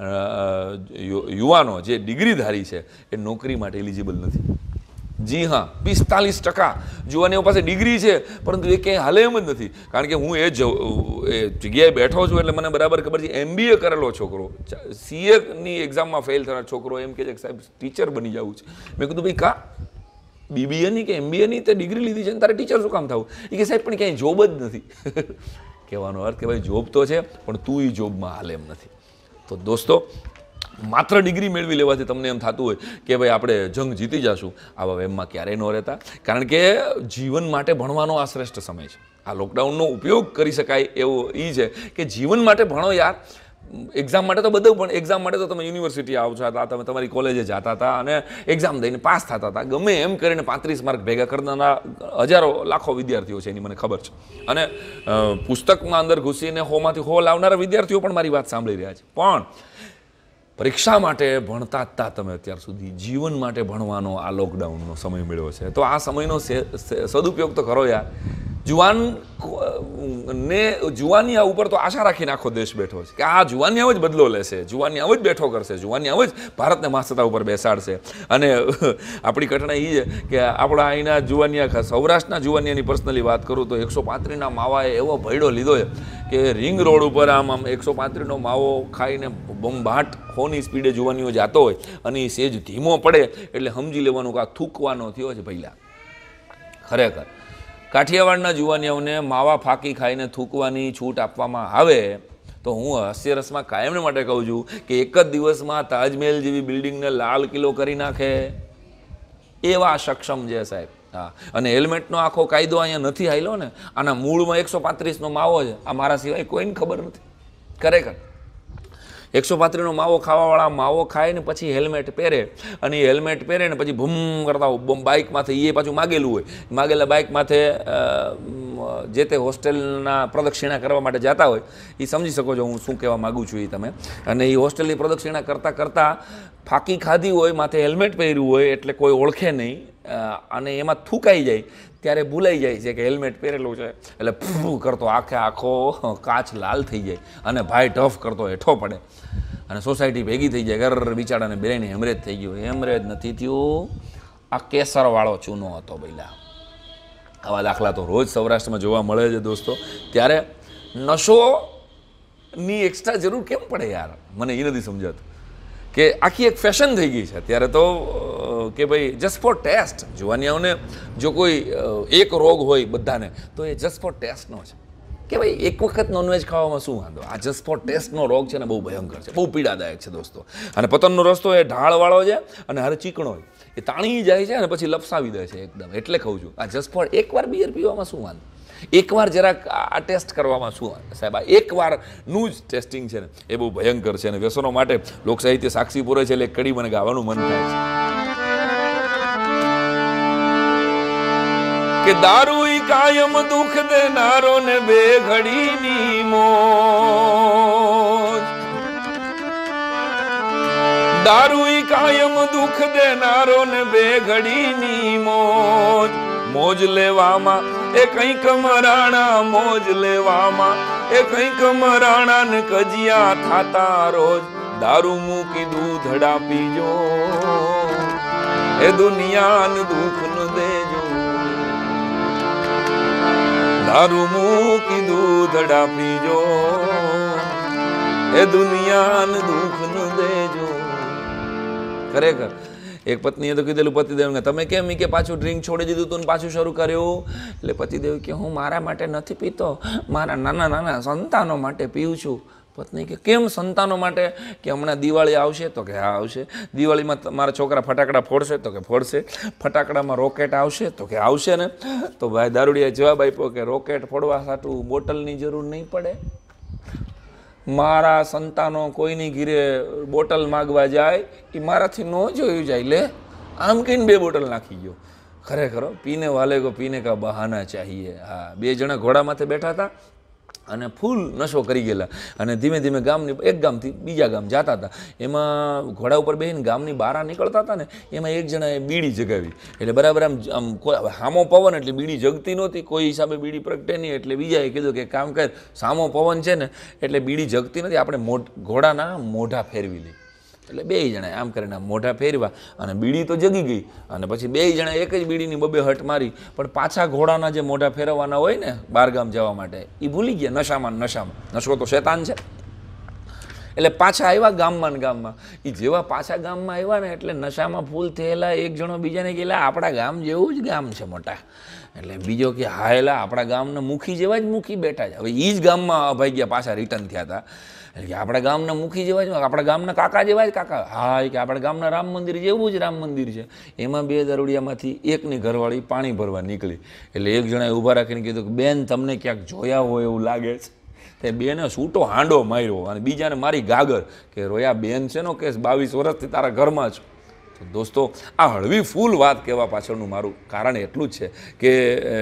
યુવાનો જે ડિગ્રીધારી છે એ નોકરી માટે એલિજિબલ નથી. જી હા, પિસ્તાલીસ ટકા જુવાનીઓ પાસે ડિગ્રી છે પરંતુ એ ક્યાંય હાલે એમ જ નથી. કારણ કે હું એ જગ્યાએ બેઠો છું એટલે મને બરાબર ખબર છે. એમબીએ કરેલો છોકરો, સીએની એક્ઝામમાં ફેલ થનાર છોકરો એમ કે છે કે સાહેબ ટીચર બની જવું છે. મેં કીધું ભાઈ કા બીબીએની કે એમબીએની તે ડિગ્રી લીધી છે ને તારે ટીચર શું કામ થવું? એ કે સાહેબ પણ ક્યાંય જોબ જ નથી. કહેવાનો અર્થ કે ભાઈ જોબ તો છે પણ તું એ જોબમાં હાલે એમ નથી. તો દોસ્તો માત્ર ડિગ્રી મેળવી લેવાથી તમને એમ થતું હોય કે ભાઈ આપણે જંગ જીતી જશું, આવા વેમમાં ક્યારેય ન રહેતા. કારણ કે જીવન માટે ભણવાનો આ શ્રેષ્ઠ સમય છે. આ લોકડાઉનનો ઉપયોગ કરી શકાય એવો એ છે કે જીવન માટે ભણો યાર. એક્ઝામ માટે તો બધું, પણ એક્ઝામ માટે તો તમે યુનિવર્સિટી આવતા હતા, તમે તમારી કોલેજે જતા હતા અને એક્ઝામ દઈને પાસ થતા હતા. ગમે એમ કરીને પાંત્રીસ માર્ક ભેગા કરનારા હજારો લાખો વિદ્યાર્થીઓ છે, એની મને ખબર છે. અને પુસ્તકમાં અંદર ઘૂસીને હોમાંથી હો લાવનારા વિદ્યાર્થીઓ પણ મારી વાત સાંભળી રહ્યા છે. પણ પરીક્ષા માટે ભણતા હતા તમે અત્યાર સુધી, જીવન માટે ભણવાનો આ લોકડાઉનનો સમય મળ્યો છે. તો આ સમયનો સદુપયોગ તો કરો યાર. જુવાન ને જુવાનિયા ઉપર તો આશા રાખીને આખો દેશ બેઠો છે કે આ જુવાનિયા જ બદલો લેશે, જુવાનિયા જ બેઠો કરશે, જુવાનિયા જ ભારતને માસતા ઉપર બેસાડશે. અને આપણી ઘટના એ છે કે આપણા અહીંના જુવાનિયા, સૌરાષ્ટ્રના જુવાનિયાની પર્સનલી વાત કરું તો એકસો પાંત્રીસના માવાએ એવો ભયડો લીધો છે કે રિંગ રોડ ઉપર આમ આમ એકસો પાંત્રીસનો માવો ખાઈને બંબાટ હોની સ્પીડે જુવાનીઓ જતો હોય અને એ સેજ ધીમો પડે એટલે સમજી લેવાનું કે આ થૂકવાનો થયો છે પહેલાં. ખરેખર કાઠિયાવાડના જુવાનિયાઓને માવા ફાંકી ખાઈને થૂકવાની છૂટ આપવામાં આવે તો હું હાસ્યરસમાં કાયમને માટે કહું છું કે એક જ દિવસમાં તાજમહેલ જેવી બિલ્ડિંગને લાલ કિલ્લો કરી નાખે એવા સક્ષમ છે સાહેબ. હા, અને હેલ્મેટનો આખો કાયદો અહીંયા નથી હાલ્યો ને. આના મૂળમાં એકસો પાંત્રીસનો માવો છે, આ મારા સિવાય કોઈને ખબર નથી. ખરેખર એકસો પાંત્રીસનો માવો ખાવાવાળા માવો ખાય ને પછી હેલ્મેટ પહેરે અને એ હેલ્મેટ પહેરે ને પછી ભૂમ કરતા બાઇક માથે એ પાછું માગેલું હોય, માગેલા બાઇક માથે જે તે હોસ્ટેલના પ્રદક્ષિણા કરવા માટે જતા હોય એ સમજી શકો છો હું શું કહેવા માગું છું એ તમે. અને એ હોસ્ટેલની પ્રદક્ષિણા કરતાં કરતાં ફાંકી ખાધી હોય, માથે હેલ્મેટ પહેર્યું હોય એટલે કોઈ ઓળખે નહીં અને એમાં થૂકાઈ જાય ત્યારે ભૂલાઈ જાય છે કે હેલ્મેટ પહેરેલું છે એટલે ફૂ કરતો આખે આખો કાચ લાલ થઈ જાય અને ભાઈ ટફ કરતો હેઠો પડે અને સોસાયટી ભેગી થઈ જાય. ઘર બિચારાને બેને હેમરેજ થઈ ગયું. હેમરેજ નથી થયું, આ કેસરવાળો ચૂનો હતો પહેલાં. આવા દાખલા તો રોજ સૌરાષ્ટ્રમાં જોવા મળે છે દોસ્તો. ત્યારે નશોની એક્સ્ટ્રા જરૂર કેમ પડે યાર, મને એ નથી સમજાતું કે આખી એક ફેશન થઈ ગઈ છે અત્યારે તો કે ભાઈ જસ્ટ ફોર ટેસ્ટ. જુવાનિયાઓને જો કોઈ એક રોગ હોય બધાને તો એ જસ્ટ ફોર ટેસ્ટનો છે કે ભાઈ એક વખત નોનવેજ ખાવામાં શું વાંધો. આ જસ્ટ ફોર ટેસ્ટનો રોગ છે ને બહુ ભયંકર છે, બહુ પીડાદાયક છે દોસ્તો. અને પતનનો રસ્તો એ ઢાળવાળો છે અને હારે ચીકણો હોય, એ તાણી જાય છે અને પછી લપસાવી દે છે એકદમ. એટલે કહું છું આ જસ્ટ ફોર એકવાર બિયર પીવામાં શું વાંધો, એકવાર જરાક આ ટેસ્ટ કરવામાં શું વાંધો સાહેબ. આ એકવારનું જ ટેસ્ટિંગ છે ને એ બહુ ભયંકર છે. અને વ્યસનો માટે લોક સાહિત્ય સાક્ષી પૂરે છે એટલે એક કડી મને ગાવાનું મન થાય છે કે દારૂ ઈ કાયમ દુઃખ દેનારો ને બે ઘડીની મોજ, દારૂ ઈ કાયમ દુઃખ દેનારો ને બે ઘડીની મોજ, મોજ લેવામાં એ કંઈક મરાણા, મોજ લેવામાં એ કંઈક મરાણા ને કજિયા થાતા રોજ, દારૂ મૂકી દૂધડા પીજો એ દુનિયાને દુઃખ ન દેજો, દારૂ મૂકી દૂધડા પીજો એ દુનિયાને દુઃખ ન દેજો. ખરેખર એક પત્નીએ તો કીધેલું પતિદેવને તમે કેમ કે પાછું ડ્રિંક છોડી દીધું તું પાછું શરૂ કર્યું. એટલે પતિદેવ કે હું મારા માટે નથી પીતો, મારા નાના નાના સંતાનો માટે પીઉં છું. પત્ની કે કેમ સંતાનો માટે? કે હમણાં દિવાળી આવશે તો કે હા આવશે. દિવાળીમાં મારા છોકરા ફટાકડા ફોડશે તો કે ફોડશે. ફટાકડામાં રોકેટ આવશે તો કે આવશે ને. તો ભાઈ દારૂડિયાએ જવાબ આપ્યો કે રોકેટ ફોડવા સાટું બોટલની જરૂર નહીં પડે. મારા સંતાનો કોઈની ઘીરે બોટલ માગવા જાય એ મારાથી ન જોયું જાય. લે આમ કહીને બે બોટલ નાખી ગયો. ખરેખર પીને વાલે કો પીને કા બહાના ચાહીએ. હા, બે જણા ઘોડા માથે બેઠા હતા અને ફૂલ નશો કરી ગયેલા અને ધીમે ધીમે ગામની એક ગામથી બીજા ગામ જતા હતા. એમાં ઘોડા ઉપર બેસીને ગામની બહાર નીકળતા હતા ને એમાં એક જણાએ બીડી જગાવી. એટલે બરાબર આમ આમ કોઈ સામો પવન એટલે બીડી જગતી નહોતી, કોઈ હિસાબે બીડી પ્રગટે નહીં. એટલે બીજાએ કીધું કે કામ કર, સામો પવન છે ને એટલે બીડી જગતી નથી, આપણે મોઢ ઘોડાના મોઢા ફેરવી લઈ. એટલે બે જણાએ આમ કરીને મોઢા ફેરવા અને બીડી તો જગી ગઈ. અને પછી બે જણા એક જ બીડીની બબે હટ મારી, પણ પાછા ઘોડાના જે મોઢા ફેરવવાના હોય ને બહારગામ જવા માટે એ ભૂલી ગયા નશામાં નશામાં. નશો તો શેતાન છે. એટલે પાછા આવ્યા ગામમાં ને ગામમાં. એ જેવા પાછા ગામમાં આવ્યા ને એટલે નશામાં ફૂલ થયેલા એક જણો બીજાને કહેલા આપણા ગામ જેવું જ ગામ છે મોટા. એટલે બીજો કે હા એલા આપણા ગામના મુખી જેવા જ મુખી બેઠા છે. હવે એ જ ગામમાં અભાઈ ગયા પાછા રિટર્ન થયા હતા. એટલે કે આપણા ગામના મુખી જેવા જ, આપણા ગામના કાકા જેવા જ કાકા. હા કે આપણા ગામના રામ મંદિર જેવું જ રામ મંદિર છે. એમાં બે દારૂડિયામાંથી એકની ઘરવાળી પાણી ભરવા નીકળી. એટલે એક જણાએ ઊભા રાખીને કીધું કે બેન તમને ક્યાંક જોયા હોય એવું લાગે છે. તે બેને સૂટો હાંડો માર્યો અને બીજાને મારી ગાગર કે રોયા બેન છે નો કેસ બાવીસ વર્ષથી તારા ઘરમાં છો. તો દોસ્તો આ હળવી ફૂલ વાત કહેવા પાછળનું મારું કારણ એટલું જ છે કે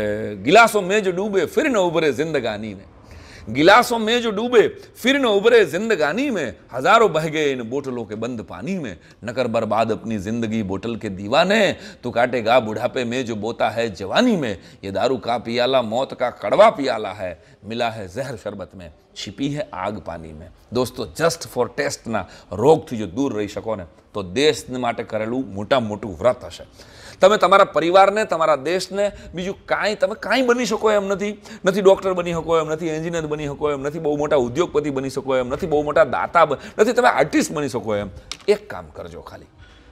ગિલાસો મેં જો ડૂબે ફિર ન ઉભરે જિંદગાની ને, गिलासों में जो डूबे फिर न उभरे जिंदगानी में, हजारों बह गए इन बोतलों के बंद पानी में, न कर बर्बाद अपनी जिंदगी बोतल के दीवाने, तो काटेगा बुढ़ापे में जो बोता है जवानी में, ये दारू का पियाला मौत का कड़वा पियाला है, मिला है जहर शरबत में, छिपी है आग पानी में. दोस्तों जस्ट ફોર ટેસ્ટના રોગથી જો દૂર રહી શકો ને તો દેશને માટે કરેલું મોટા મોટું વ્રત હશે. તમે તમારા પરિવારને, તમારા દેશને બીજું કાંઈ તમે કાંઈ બની શકો એમ નથી. નથી ડૉક્ટર બની શકો એમ નથી, એન્જિનિયર બની શકો એમ નથી, બહુ મોટા ઉદ્યોગપતિ બની શકો એમ નથી, બહુ મોટા દાતા નથી, તમે આર્ટિસ્ટ બની શકો એમ. એક કામ કરજો ખાલી,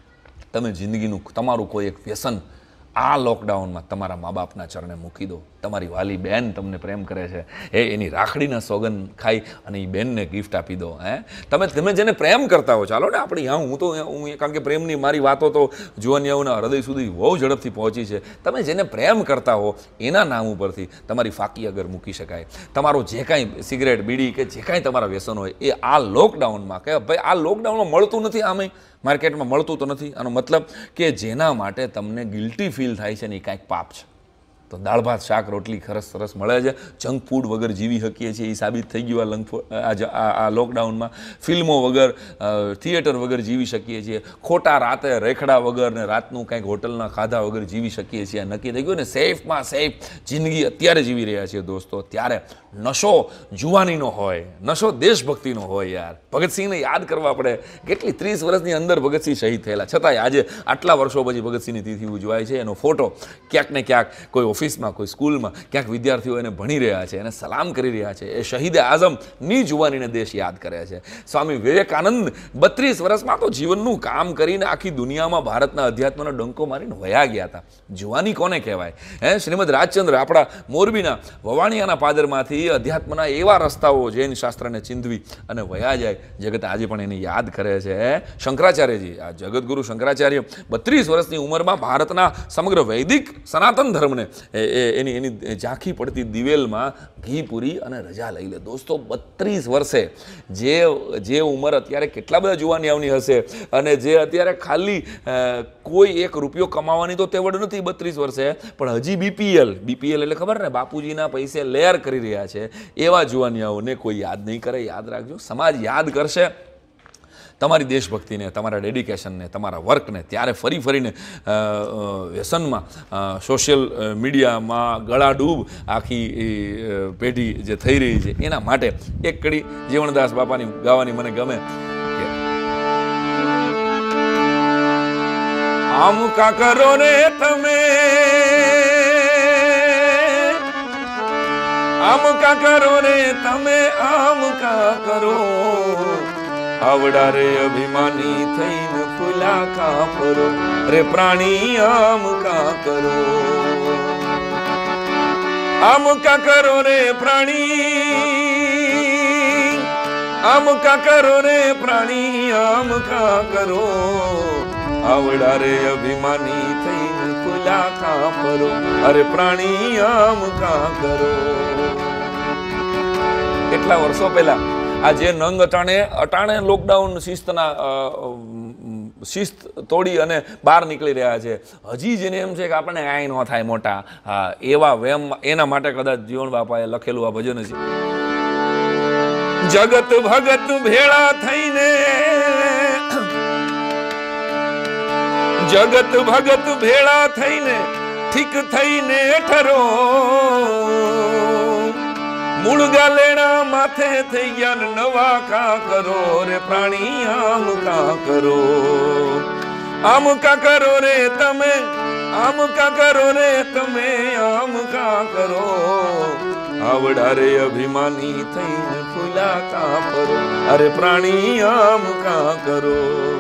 તમે જિંદગીનું તમારું કોઈ એક વ્યસન આ લોકડાઉનમાં તમારા મા બાપના ચરણે મૂકી દો. તમારી વાલી બેન તમને પ્રેમ કરે છે, એ એની રાખડીના સોગન ખાઈ અને એ બેનને ગિફ્ટ આપી દો. હે તમે તમે જેને પ્રેમ કરતા હો, ચાલો ને આપણી હા હું તો હું કારણ કે પ્રેમની મારી વાતો તો જુવાનિયાઓના હૃદય સુધી બહુ ઝડપથી પહોંચી છે. તમે જેને પ્રેમ કરતા હો એના નામ ઉપરથી તમારી ફાકી અગર મૂકી શકાય. તમારો જે કાંઈ સિગરેટ બીડી કે જે કાંઈ તમારા વ્યસન હોય એ આ લોકડાઉનમાં કે ભાઈ આ લોકડાઉનમાં મળતું નથી, આમે માર્કેટમાં મળતું તો નથી. આનો મતલબ કે જેના માટે તમને ગિલ્ટી ફીલ થાય છે ને એ કાંઈક પાપ છે. તો દાળ ભાત શાક રોટલી સરસ સરસ મળે છે, જંક ફૂડ વગર જીવી શકીએ છીએ એ સાબિત થઈ ગયું આ લંગ આ લોકડાઉનમાં. ફિલ્મો વગર, થિયેટર વગર જીવી શકીએ છીએ, ખોટા રાતે રેખડા વગર ને રાતનું કાંઈક હોટલના ખાધા વગર જીવી શકીએ છીએ. નક્કી થઈ ગયું ને સેફમાં સેફ જિંદગી અત્યારે જીવી રહ્યા છીએ દોસ્તો. ત્યારે નશો જુવાનીનો હોય, નશો દેશભક્તિનો હોય. યાર ભગતસિંહને યાદ કરવા પડે. કેટલી ત્રીસ વર્ષની અંદર ભગતસિંહ શહીદ થયેલા, છતાંય આજે આટલા વર્ષો પછી ભગતસિંહની તિથિ ઉજવાય છે. એનો ફોટો ક્યાંક ને ક્યાંક કોઈ ઓફિસમાં, કોઈ સ્કૂલમાં ક્યાંક વિદ્યાર્થીઓ એને ભણી રહ્યા છે, એને સલામ કરી રહ્યા છે. એ શહીદે આઝમની જુવાનીને દેશ યાદ કરે છે. સ્વામી વિવેકાનંદ બત્રીસ વર્ષમાં તો જીવનનું કામ કરીને આખી દુનિયામાં ભારતના અધ્યાત્મનો ડંકો મારીને વયા ગયા હતા. જુવાની કોને કહેવાય? હે, શ્રીમદ રાજચંદ્ર આપણા મોરબીના વવાણિયાના પાદરમાંથી અધ્યાત્મના એવા રસ્તાઓ જૈન શાસ્ત્રને ચીંધવી અને વયા જાય. જગત આજે પણ એને યાદ કરે છે. શંકરાચાર્યજી, આ જગતગુરુ શંકરાચાર્ય બત્રીસ વર્ષની ઉંમરમાં ભારતના સમગ્ર વૈદિક સનાતન ધર્મને એની એની ઝાંખી પડતી દિવેલમાં ઘી પૂરી અને રજા લઈ લે. દોસ્તો, બત્રીસ વર્ષે જે જે ઉંમર અત્યારે કેટલા બધા જુવાનિયાઓની હશે અને જે અત્યારે ખાલી કોઈ એક રૂપિયો કમાવાની તો તેવડ નથી બત્રીસ વર્ષે, પણ હજી બીપીએલ બીપીએલ એટલે ખબર ને, બાપુજીના પૈસે લેર કરી રહ્યા છે, એવા જુવાનિયાઓને કોઈ યાદ નહીં કરે. યાદ રાખજો, સમાજ યાદ કરશે તમારી દેશભક્તિને, તમારા ડેડિકેશનને, તમારા વર્કને. ત્યારે ફરી ફરીને વ્યસનમાં, સોશિયલ મીડિયામાં ગળાડૂબ આખી પેઢી જે થઈ રહી છે, એના માટે એક કડી જીવણદાસ બાપાની ગાવાની મને ગમે. આમ કા કરો ને તમે, આમ કા કરો રે તમે, આમ કા કરો, આવડા રે અભિમાની થઈને ફૂલા કા ફરો, રે પ્રાણી આમ કા કરો, આમ કા કરો રે પ્રાણી, આમ કા કરો રે પ્રાણી, આમ કા કરો, આવડા રે અભિમાની થઈને ફૂલા કા ફરો, અરે પ્રાણી આમ કા કરો. કેટલા વર્ષો પહેલા આ જે નંગ અટાણે અટાણે લોકડાઉન શિસ્તના શિસ્ત તોડી અને બહાર નીકળી રહ્યા છે, હજી જેને એમ છે કે આપણને કાંઈ ન થાય મોટા, હા, એવા વેમ, એના માટે કદાચ જીવણ બાપાએ લખેલું આ ભજન છે. જગત ભગત ભેળા થઈને, જગત ભગત ભેળા થઈને ઠીક થઈને ઠરો, મૂળગા લેણા માથે થઈ ગયા નવા કા કરો, રે પ્રાણી આમ કા કરો, આમ કા કરો રે તમે, આમ કા કરો રે તમે, આમ કા કરો, આવડા રે અભિમાની થઈને ફૂલા કા ફરો, અરે પ્રાણી આમ કા કરો.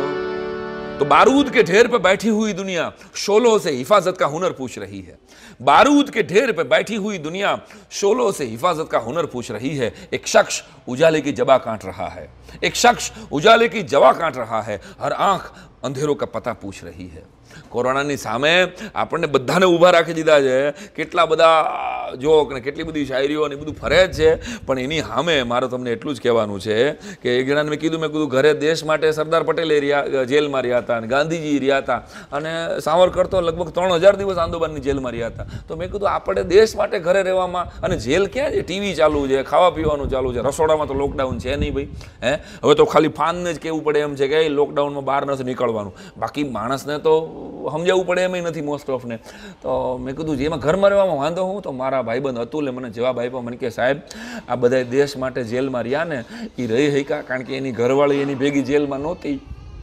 तो बारूद के ढेर पे बैठी हुई दुनिया शोलों से हिफाजत का हुनर पूछ रही है. बारूद के ढेर पे बैठी हुई दुनिया शोलों से हिफाजत का हुनर पूछ रही है. एक शख्स उजाले की जवा काट रहा है, एक शख्स उजाले की जवा काट रहा है, हर आंख अंधेरों का पता पूछ रही है. કોરોનાની સામે આપણને બધાને ઊભા રાખી દીધા છે. કેટલા બધા જોક ને કેટલી બધી શાયરીઓ ને બધું ફરે જ છે, પણ એની સામે મારે તમને એટલું જ કહેવાનું છે કે એક જણાને મેં કીધું મેં કીધું ઘરે દેશ માટે સરદાર પટેલે રહ્યા જેલમાં રહ્યા હતા અને ગાંધીજી રહ્યા હતા અને સાવરકર તો લગભગ ત્રણ હજાર દિવસ આંદોલનની જેલમાં રહ્યા હતા. તો મેં કીધું આપણે દેશ માટે ઘરે રહેવામાં, અને જેલ ક્યાં છે? ટીવી ચાલુ છે, ખાવા પીવાનું ચાલુ છે, રસોડામાં તો લોકડાઉન છે નહીં ભાઈ. હે, હવે તો ખાલી ફાનને જ કહેવું પડે એમ છે કે લોકડાઉનમાં બહાર નથી નીકળવાનું, બાકી માણસને તો સમજાવવું પડે એમ નથી મોસ્ટ ઓફને. તો મેં કીધું જેમાં ઘરમાં રહેવામાં વાંધો હું, તો મારા ભાઈબંધ અતુલે મને જવાબ આપ્યો. મને કે સાહેબ, આ બધા દેશ માટે જેલમાં રહ્યા ને એ રહી હૈકા, કારણ કે એની ઘરવાળી એની ભેગી જેલમાં નહોતી,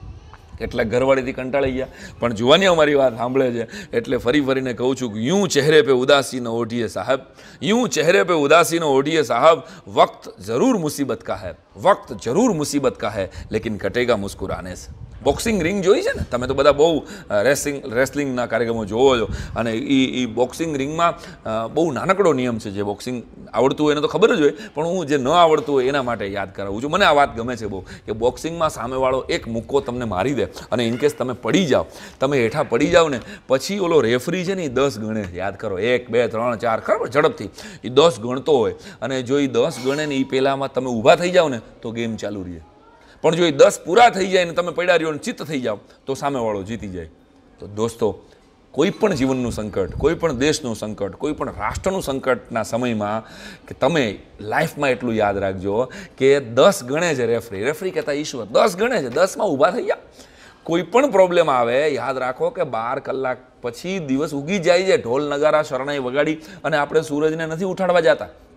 કેટલાક ઘરવાળીથી કંટાળી ગયા. પણ જુવાની અમારી વાત સાંભળે છે એટલે ફરી ફરીને કહું છું કે यूं चेहरे पे उदासी न ओढ़िए साहब, यूं चेहरे पे उदासी न ओढ़िए साहब, वक्त जरूर मुसीबत का है, वक्त जरूर मुसीबत का है, लेकिन कटेगा मुस्कुराने से. બોક્સિંગ રિંગ જોઈ છે ને તમે તો બધા, બહુ રેસલિંગ રેસલિંગના કાર્યક્રમો જોવો છો, અને એ એ બોક્સિંગ રિંગમાં બહુ નાનકડો નિયમ છે. જે બોક્સિંગ આવડતું હોય એને તો ખબર જ હોય, પણ હું જે ન આવડતું હોય એના માટે યાદ કરાવું છું. મને આ વાત ગમે છે બહુ, કે બોક્સિંગમાં સામેવાળો એક મુક્કો તમને મારી દે અને ઇનકેસ તમે પડી જાઓ, તમે હેઠા પડી જાઓ ને, પછી ઓલો રેફરી છે ને એ દસ ગણે, યાદ કરો, એક બે ત્રણ ચાર, ખબર ઝડપથી એ દસ ગણતો હોય, અને જો એ દસ ગણે ને એ પહેલામાં તમે ઊભા થઈ જાઓ ને તો ગેમ ચાલુ રહે. પણ જો એ દસ પૂરા થઈ જાય ને તમે પડ્યા રહ્યો ને ચિત્ત થઈ જાઓ તો સામેવાળો જીતી જાય. તો દોસ્તો, કોઈ પણ જીવનનું સંકટ, કોઈ પણ દેશનું સંકટ, કોઈ પણ રાષ્ટ્રનું સંકટના સમયમાં કે તમે લાઈફમાં એટલું યાદ રાખજો કે દસ ગણે છે રેફરી, રેફરી કહેતા ઈશ્વર, દસ ગણે છે, દસમાં ઊભા થઈ ગયા. કોઈ પણ પ્રોબ્લેમ આવે યાદ રાખો કે બાર કલાક પછી દિવસ ઉગી જાય છે. ઢોલ નગારા શરણાઈ વગાડી અને આપણે સૂરજને નથી ઉઠાડવા જતા,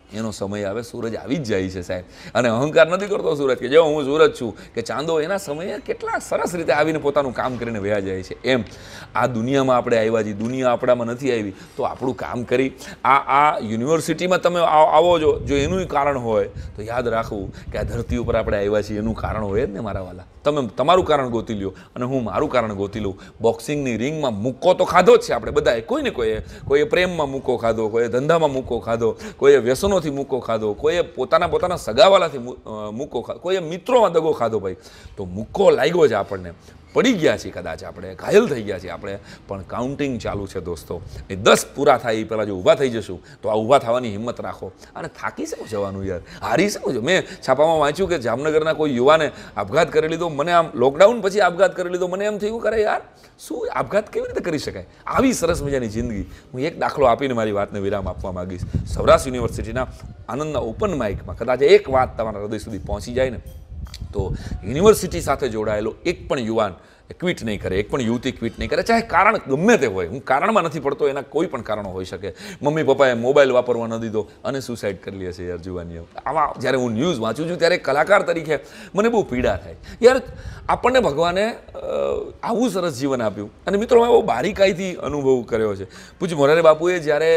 એનો સમય આવે સૂરજ આવી જ જાય છે સાહેબ. અને અહંકાર નથી કરતો સૂરજ કે જો હું સૂરજ છું કે ચાંદો એના સમયે કેટલા સરસ રીતે આવીને પોતાનું કામ કરીને વયા જાય છે. એમ આ દુનિયામાં આપણે આવ્યા છીએ, દુનિયા આપણામાં નથી આવી તો આપણું કામ કરી આ આ યુનિવર્સિટીમાં તમે આવો છો જો એનું કારણ હોય તો યાદ રાખવું કે આ ધરતી ઉપર આપણે આવ્યા છીએ એનું કારણ હોય જ ને મારા વાલા. તમે તમારું કારણ ગોતી લ્યો અને હું મારું કારણ ગોતી લઉં. બોક્સિંગની રિંગમાં મુક્કો તો ખાધો જ છે આપણે બધાએ, કોઈ ને કોઈએ કોઈએ પ્રેમમાં મુક્કો ખાધો, કોઈએ ધંધામાં મુક્કો ખાધો, કોઈએ વ્યસનોથી મુક્કો ખાધો, કોઈએ પોતાના પોતાના સગાવાલાથી મુક્કો ખાધો, કોઈએ મિત્રોમાં દગો ખાધો. ભાઈ તો મુક્કો લાગ્યો છે આપણને, પડી ગયા છીએ કદાચ આપણે, ઘાયલ થઈ ગયા છીએ આપણે, પણ કાઉન્ટિંગ ચાલુ છે દોસ્તો. એ દસ પૂરા થાય એ પહેલાં જો ઊભા થઈ જશું તો આ ઊભા થવાની હિંમત રાખો. અને થાકી શું જવાનું યાર, હારી શું છે. મેં છાપામાં વાંચ્યું કે જામનગરના કોઈ યુવાને આપઘાત કરી લીધો. મને આમ લોકડાઉન પછી આપઘાત કરી લીધો. મને એમ થયું કરે યાર શું આપઘાત કેવી રીતે કરી શકાય. આવી સરસ મજાની જિંદગી. હું એક દાખલો આપીને મારી વાતને વિરામ આપવા માંગીશ. સૌરાષ્ટ્ર યુનિવર્સિટીના આનંદના ઓપન માઇકમાં કદાચ એક વાત તમારા હૃદય સુધી પહોંચી જાય ને તો યુનિવર્સિટી સાથે જોડાયેલો એક પણ યુવાન ક્વિટ નહીં કરે, એક પણ યુવતી ક્વિટ નહીં કરે, ચાહે કારણ ગમે તે હોય. હું કારણમાં નથી પડતો, એના કોઈ પણ કારણો હોઈ શકે. મમ્મી પપ્પાએ મોબાઈલ વાપરવા ન દીધો અને સુસાઇડ કરી લે છે યાર જુવાનીઓ. આવા જ્યારે હું ન્યૂઝ વાંચું છું ત્યારે કલાકાર તરીકે મને બહુ પીડા થાય યાર. આપણને ભગવાને આવું સરસ જીવન આપ્યું અને મિત્રો મેં બહુ બારીકાઈથી અનુભવ કર્યો છે. પૂજ્ય મોરારી બાપુએ જ્યારે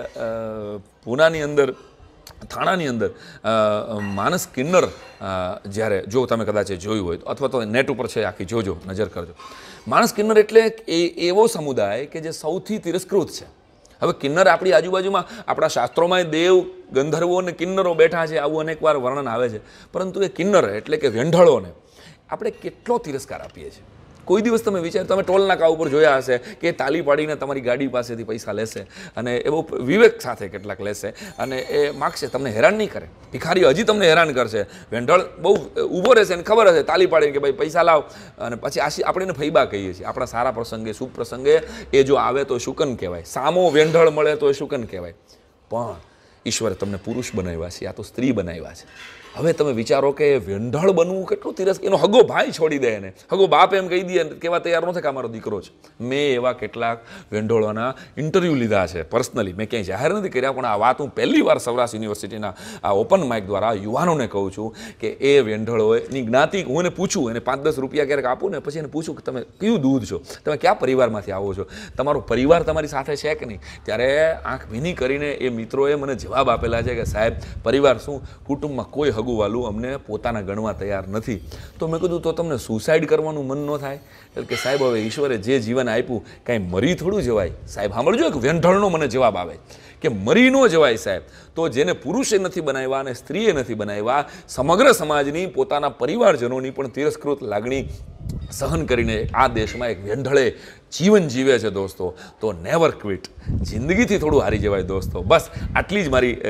પૂનાની અંદર થાણાની અંદર માનસ કિન્નર જ્યારે જો તમે કદાચ જોયું હોય અથવા તો નેટ ઉપર છે આખી જોજો, નજર કરજો. માનસ કિન્નર એટલે એ એવો સમુદાય કે જે સૌથી તિરસ્કૃત છે. હવે કિન્નર આપણી આજુબાજુમાં આપણા શાસ્ત્રોમાં દેવ ગંધર્વો અને કિન્નરો બેઠા છે આવું અનેકવાર વર્ણન આવે છે, પરંતુ એ કિન્નર એટલે કે વેંઢળોને આપણે કેટલો તિરસ્કાર આપીએ છીએ. કોઈ દિવસ તમે વિચાર તમે ટોલ નાકા ઉપર જોયા હશે કે તાલી પાડીને તમારી ગાડી પાસેથી પૈસા લેશે અને એવો વિવેક સાથે કેટલાક લેશે અને એ માગશે, તમને હેરાન નહીં કરે. ભિખારી હજી તમને હેરાન કરશે. વેંઢળ બહુ ઊભો રહેશે અને ખબર હશે તાલી પાડીને કે ભાઈ પૈસા લાવ અને પછી આશી આપણે એને ફૈબા કહીએ છીએ. આપણા સારા પ્રસંગે શુભ પ્રસંગે એ જો આવે તો શુકન કહેવાય, સામો વેંઢળ મળે તો એ શુકન કહેવાય. પણ ઈશ્વરે તમને પુરુષ બનાવ્યા છે, આ તો સ્ત્રી બનાવ્યા છે. હવે તમે વિચારો કે વેંઢળ બનવું કેટલું તિરસ્કાર. એનો હગો ભાઈ છોડી દે એને, હગો બાપ એમ કહી દે કેવા તૈયાર ન થાય કે અમારો દીકરો છે. મેં એવા કેટલાક વેંઢળોના ઇન્ટરવ્યૂ લીધા છે પર્સનલી, મેં ક્યાંય જાહેર નથી કર્યા, પણ આ વાત હું પહેલી વાર સૌરાષ્ટ્ર યુનિવર્સિટીના આ ઓપન માઇક દ્વારા યુવાનોને કહું છું કે એ વેંઢળોની જ્ઞાતિ હું એને પૂછું, એને પાંચ દસ રૂપિયા ક્યારેક આપું ને પછી એને પૂછું કે તમે કયું દૂધ છો, તમે કયા પરિવારમાંથી આવો છો, તમારો પરિવાર તમારી સાથે છે કે નહીં. ત્યારે આંખ ભીની કરીને એ મિત્રોએ મને જવાબ આપેલા છે કે સાહેબ પરિવાર શું, કુટુંબમાં કોઈ હગું વાલું અમને પોતાના ગણવા તૈયાર નથી. તો મેં કીધું તો તમને સુસાઇડ કરવાનું મન ન થાય? એટલે કે સાહેબ હવે ઈશ્વરે જે જીવન આપ્યું કાંઈ મરી થોડું જવાય. સાહેબ સાંભળજો, એક વેંઢળનો મને જવાબ આવે કે મરી ન જવાય સાહેબ. તો જેને પુરુષે નથી બનાવ્યા અને સ્ત્રીએ નથી બનાવ્યા, સમગ્ર સમાજની પોતાના પરિવારજનોની પણ તિરસ્કૃત લાગણી સહન કરીને આ દેશમાં એક વેંઢળે જીવન જીવે છે દોસ્તો. તો નેવર ક્વિટ, જિંદગીથી થોડું હારી જવાય દોસ્તો. બસ આટલી જ મારી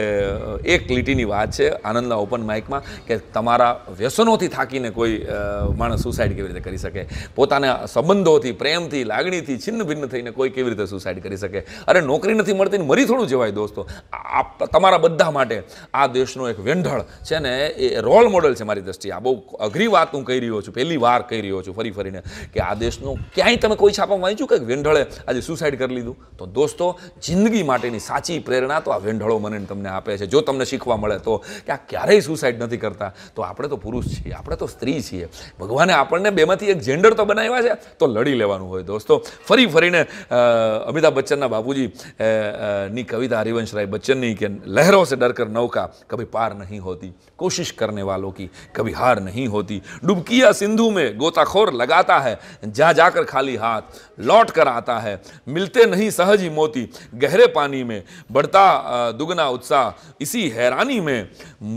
એક લીટીની વાત છે આનંદના ઓપન માઇકમાં કે તમારા વ્યસનોથી થાકીને કોઈ માણસ સુસાઇડ કેવી રીતે કરી શકે, પોતાના સંબંધોથી પ્રેમથી લાગણીથી છિન્ન ભિન્ન થઈને કોઈ કેવી રીતે સુસાઇડ કરી શકે. અરે નોકરી નથી મળતી મરી થોડું જવાય દોસ્તો. તમારા બધા માટે આ દેશનો એક વેંઢળ છે ને એ રોલ મોડલ છે મારી દ્રષ્ટિએ. આ બહુ અઘરી વાત હું કહી રહ્યો છું, પહેલી વાર કહી રહ્યો છું ફરી ફરીને કે આ દેશનો ક્યાંય તમે કોઈ છાપામાં વાંચ્યું કે વેંઢળે આજે સુસાઇડ કરી લીધું? તો દોસ્તો જિંદગી માટેની સાચી પ્રેરણા તો આ વેંઢળો મને તમને આપે છે. જો તમને શીખવા મળે તો કે આ ક્યારેય સુસાઇડ નથી કરતા, તો આપણે તો પુરુષ છીએ, આપણે તો સ્ત્રી છીએ. ભગવાને આપણને બેમાંથી એક જેન્ડર તો બનાવ્યા છે, તો લડી લેવાનું હોય દોસ્તો. ફરી ફરીને અમિતાભ બચ્ચનના બાપુજી ની કવિતા હરિવંશરાય બચ્ચનની કે લહેરોं से डरकर नौका कभी पार नहीं होती, कोशिश करने वालों की कभी हार नहीं होती, डुबकिया सिंधु में गोताखोर लगाता है, जा जाकर खाली हाथ लौट कर आता है, मिलते नहीं सहज ही मोती, गहरे पानी में बढ़ता दुगना उत्साह, इसी हैरानी में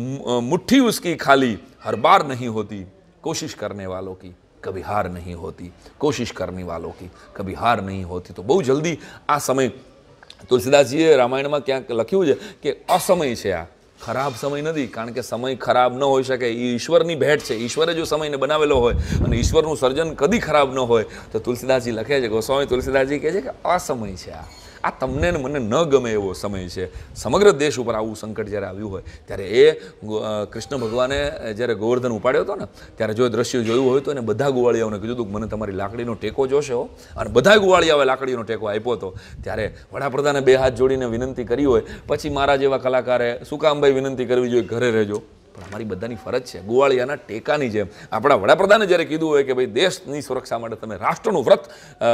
मुट्ठी उसकी खाली हर बार नहीं होती, कोशिश करने वालों की कभी हार नहीं होती, कोशिश करने वालों की कभी हार नहीं होती. તો બહુ જલ્દી આ સમય તુલસીદાસજીએ રામાયણમાં ક્યાંક લખ્યું છે કે અસમય છે, આ ખરાબ સમય નથી, કારણ કે સમય ખરાબ ન હોઈ શકે. એ ઈશ્વરની ભેટ છે. ઈશ્વરે જો સમયને બનાવેલો હોય અને ઈશ્વરનું સર્જન કદી ખરાબ ન હોય તો તુલસીદાસજી લખે છે, ગોસ્વામી તુલસીદાસજી કહે છે કે અસમય છે, આ આ તમને ને મને ન ગમે એવો સમય છે. સમગ્ર દેશ ઉપર આવું સંકટ જ્યારે આવ્યું હોય ત્યારે એ કૃષ્ણ ભગવાને જ્યારે ગોવર્ધન ઉપાડ્યો હતો ને ત્યારે જો દ્રશ્ય જોયું હોય તો એને બધા ગોવાળિયાઓને કીધું હતું કે મને તમારી લાકડીનો ટેકો જોશે હો, અને બધા ગોવાળિયાઓએ લાકડીનો ટેકો આપ્યો હતો. ત્યારે વડાપ્રધાને બે હાથ જોડીને વિનંતી કરી હોય, પછી મારા જેવા કલાકારે શું કામ ભાઈ વિનંતી કરવી જોઈએ, ઘરે રહેજો. પણ અમારી બધાની ફરજ છે ગોવાળિયાના ટેકાની જેમ આપણા વડાપ્રધાને જ્યારે કીધું હોય કે ભાઈ દેશની સુરક્ષા માટે તમે રાષ્ટ્રનું વ્રત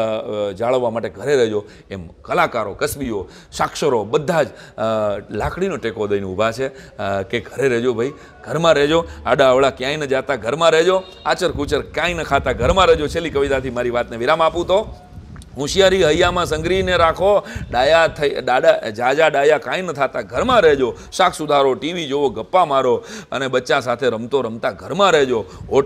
જાળવવા માટે ઘરે રહેજો, એમ કલાકારો, કસબીઓ, સાક્ષરો બધા જ લાકડીનો ટેકો દઈને ઊભા છે કે ઘરે રહેજો ભાઈ, ઘરમાં રહેજો, આડા અવળા ક્યાંય ન જાતા ઘરમાં રહેજો, આચર કુચર કાંઈ ન ખાતા ઘરમાં રહેજો. છેલ્લી કવિતાથી મારી વાતને વિરામ આપું તો હોશિયારી હૈયામાં સંગ્રહીને રાખો, ડાયા થઈ દાડા જાજા ડાયા કાંઈ ન થતા ઘરમાં રહેજો, શાક સુધારો, ટીવી જોવો, ગપ્પા મારો અને બચ્ચા સાથે રમતો રમતા ઘરમાં રહેજો.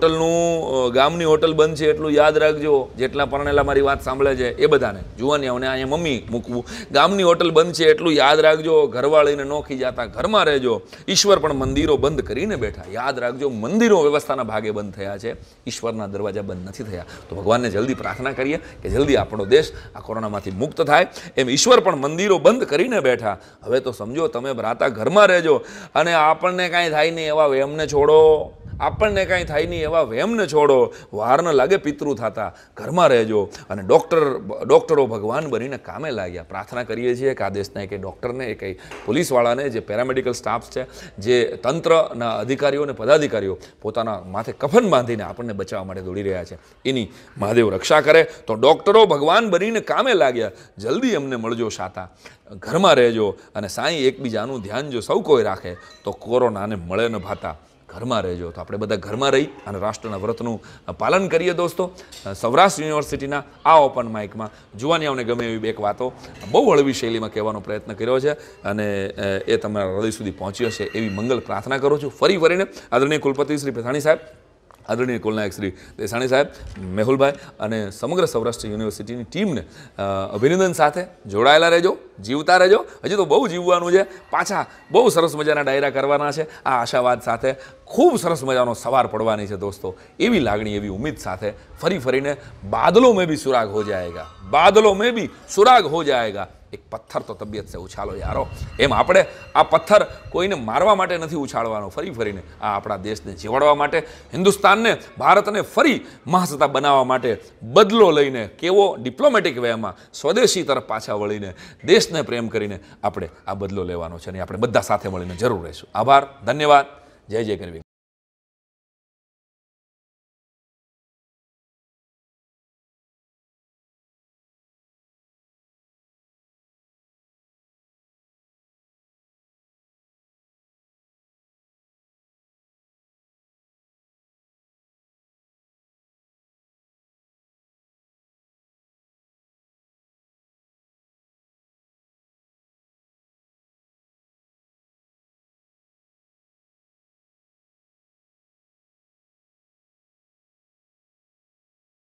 હોટલનું ગામની હોટલ બંધ છે એટલું યાદ રાખજો. જેટલા પરણેલા મારી વાત સાંભળે છે એ બધાને જુવાનીઓને અહીંયા મમ્મી મૂકવું, ગામની હોટલ બંધ છે એટલું યાદ રાખજો. ઘરવાળીને નોખી જતા ઘરમાં રહેજો. ઈશ્વર પણ મંદિરો બંધ કરીને બેઠા, યાદ રાખજો મંદિરો વ્યવસ્થાના ભાગે બંધ થયા છે, ઈશ્વરના દરવાજા બંધ નથી થયા. તો ભગવાનને જલ્દી પ્રાર્થના કરીએ કે જલ્દી આપણો દેશ આ કોરોનામાંથી મુક્ત થાય. એમ ઈશ્વર પણ મંદિરો બંધ કરીને બેઠા. હવે તો સમજો તમે ભ્રાતા ઘરમાં રહેજો અને આપણને કાંઈ થાય નહીં એવા વેમને છોડો, આપણને કાંઈ થાય નહીં એવા વેમને છોડો. વાર ન લાગે પિતૃ થતા ઘરમાં રહેજો. અને ડૉક્ટર ડૉક્ટરો ભગવાન બનીને કામે લાગ્યા. પ્રાર્થના કરીએ છીએ કે આ દેશના એક ડૉક્ટરને, એક પોલીસવાળાને, જે પેરામેડિકલ સ્ટાફ છે, જે તંત્રના અધિકારીઓ અને પદાધિકારીઓ પોતાના માથે કફન બાંધીને આપણને બચાવવા માટે દોડી રહ્યા છે, એની મહાદેવ રક્ષા કરે. તો ડૉક્ટરો ભગવાન બનીને કામે લાગ્યા. જલ્દી એમને મળજો શાતા, ઘરમાં રહેજો. અને સાંઈ એકબીજાનું ધ્યાન જો સૌ કોઈ રાખે તો કોરોનાને મળે ન ભાતા. ઘરમાં રહેજો. તો આપણે બધા ઘરમાં રહી અને રાષ્ટ્રના વ્રતનું પાલન કરીએ દોસ્તો. સૌરાષ્ટ્ર યુનિવર્સિટીના આ ઓપન માઇકમાં જુવાનિયાઓને ગમે એવી બે વાતો બહુ હળવી શૈલીમાં કહેવાનો પ્રયત્ન કર્યો છે અને એ તમારા હૃદય સુધી પહોંચ્યો છે એવી મંગલ પ્રાર્થના કરું છું. ફરી ફરીને આદરણીય કુલપતિ શ્રી પેથાણી સાહેબ, આદરણીય કુલનાયક શ્રી દેસાણી સાહેબ, મેહુલભાઈ અને સમગ્ર સૌરાષ્ટ્ર યુનિવર્સિટીની ટીમને અભિનંદન સાથે જોડાયેલા રહેજો, જીવતા રહેજો. હજી તો બહુ જીવવાનું છે, પાછા બહુ સરસ મજાના ડાયરા કરવાના છે. આ આશાવાદ સાથે ખૂબ સરસ મજાનો સવાર પડવાની છે દોસ્તો. એવી લાગણી, એવી ઉમ્મીદ સાથે ફરી ફરીને બાદલો મેં બી સુરાગ હો જાયેગા, બાદલો મેં બી સુરાગ હો જાયેગા. એક પથ્થર તો તબિયત સે ઉછાલો યારો. એમ આપણે આ પથ્થર કોઈને મારવા માટે નથી ઉછાળવાનો, ફરી ફરીને આ આપણા દેશને જીવાડવા માટે, હિન્દુસ્તાનને, ભારતને ફરી મહાસત્તા બનાવવા માટે બદલો લઈને, કેવો ડિપ્લોમેટિક વેમાં સ્વદેશી તરફ પાછા વળીને, દેશને પ્રેમ કરીને આપણે આ બદલો લેવાનો છે અને આપણે બધા સાથે મળીને જરૂર રહીશું. આભાર, ધન્યવાદ, જય જય કરવી.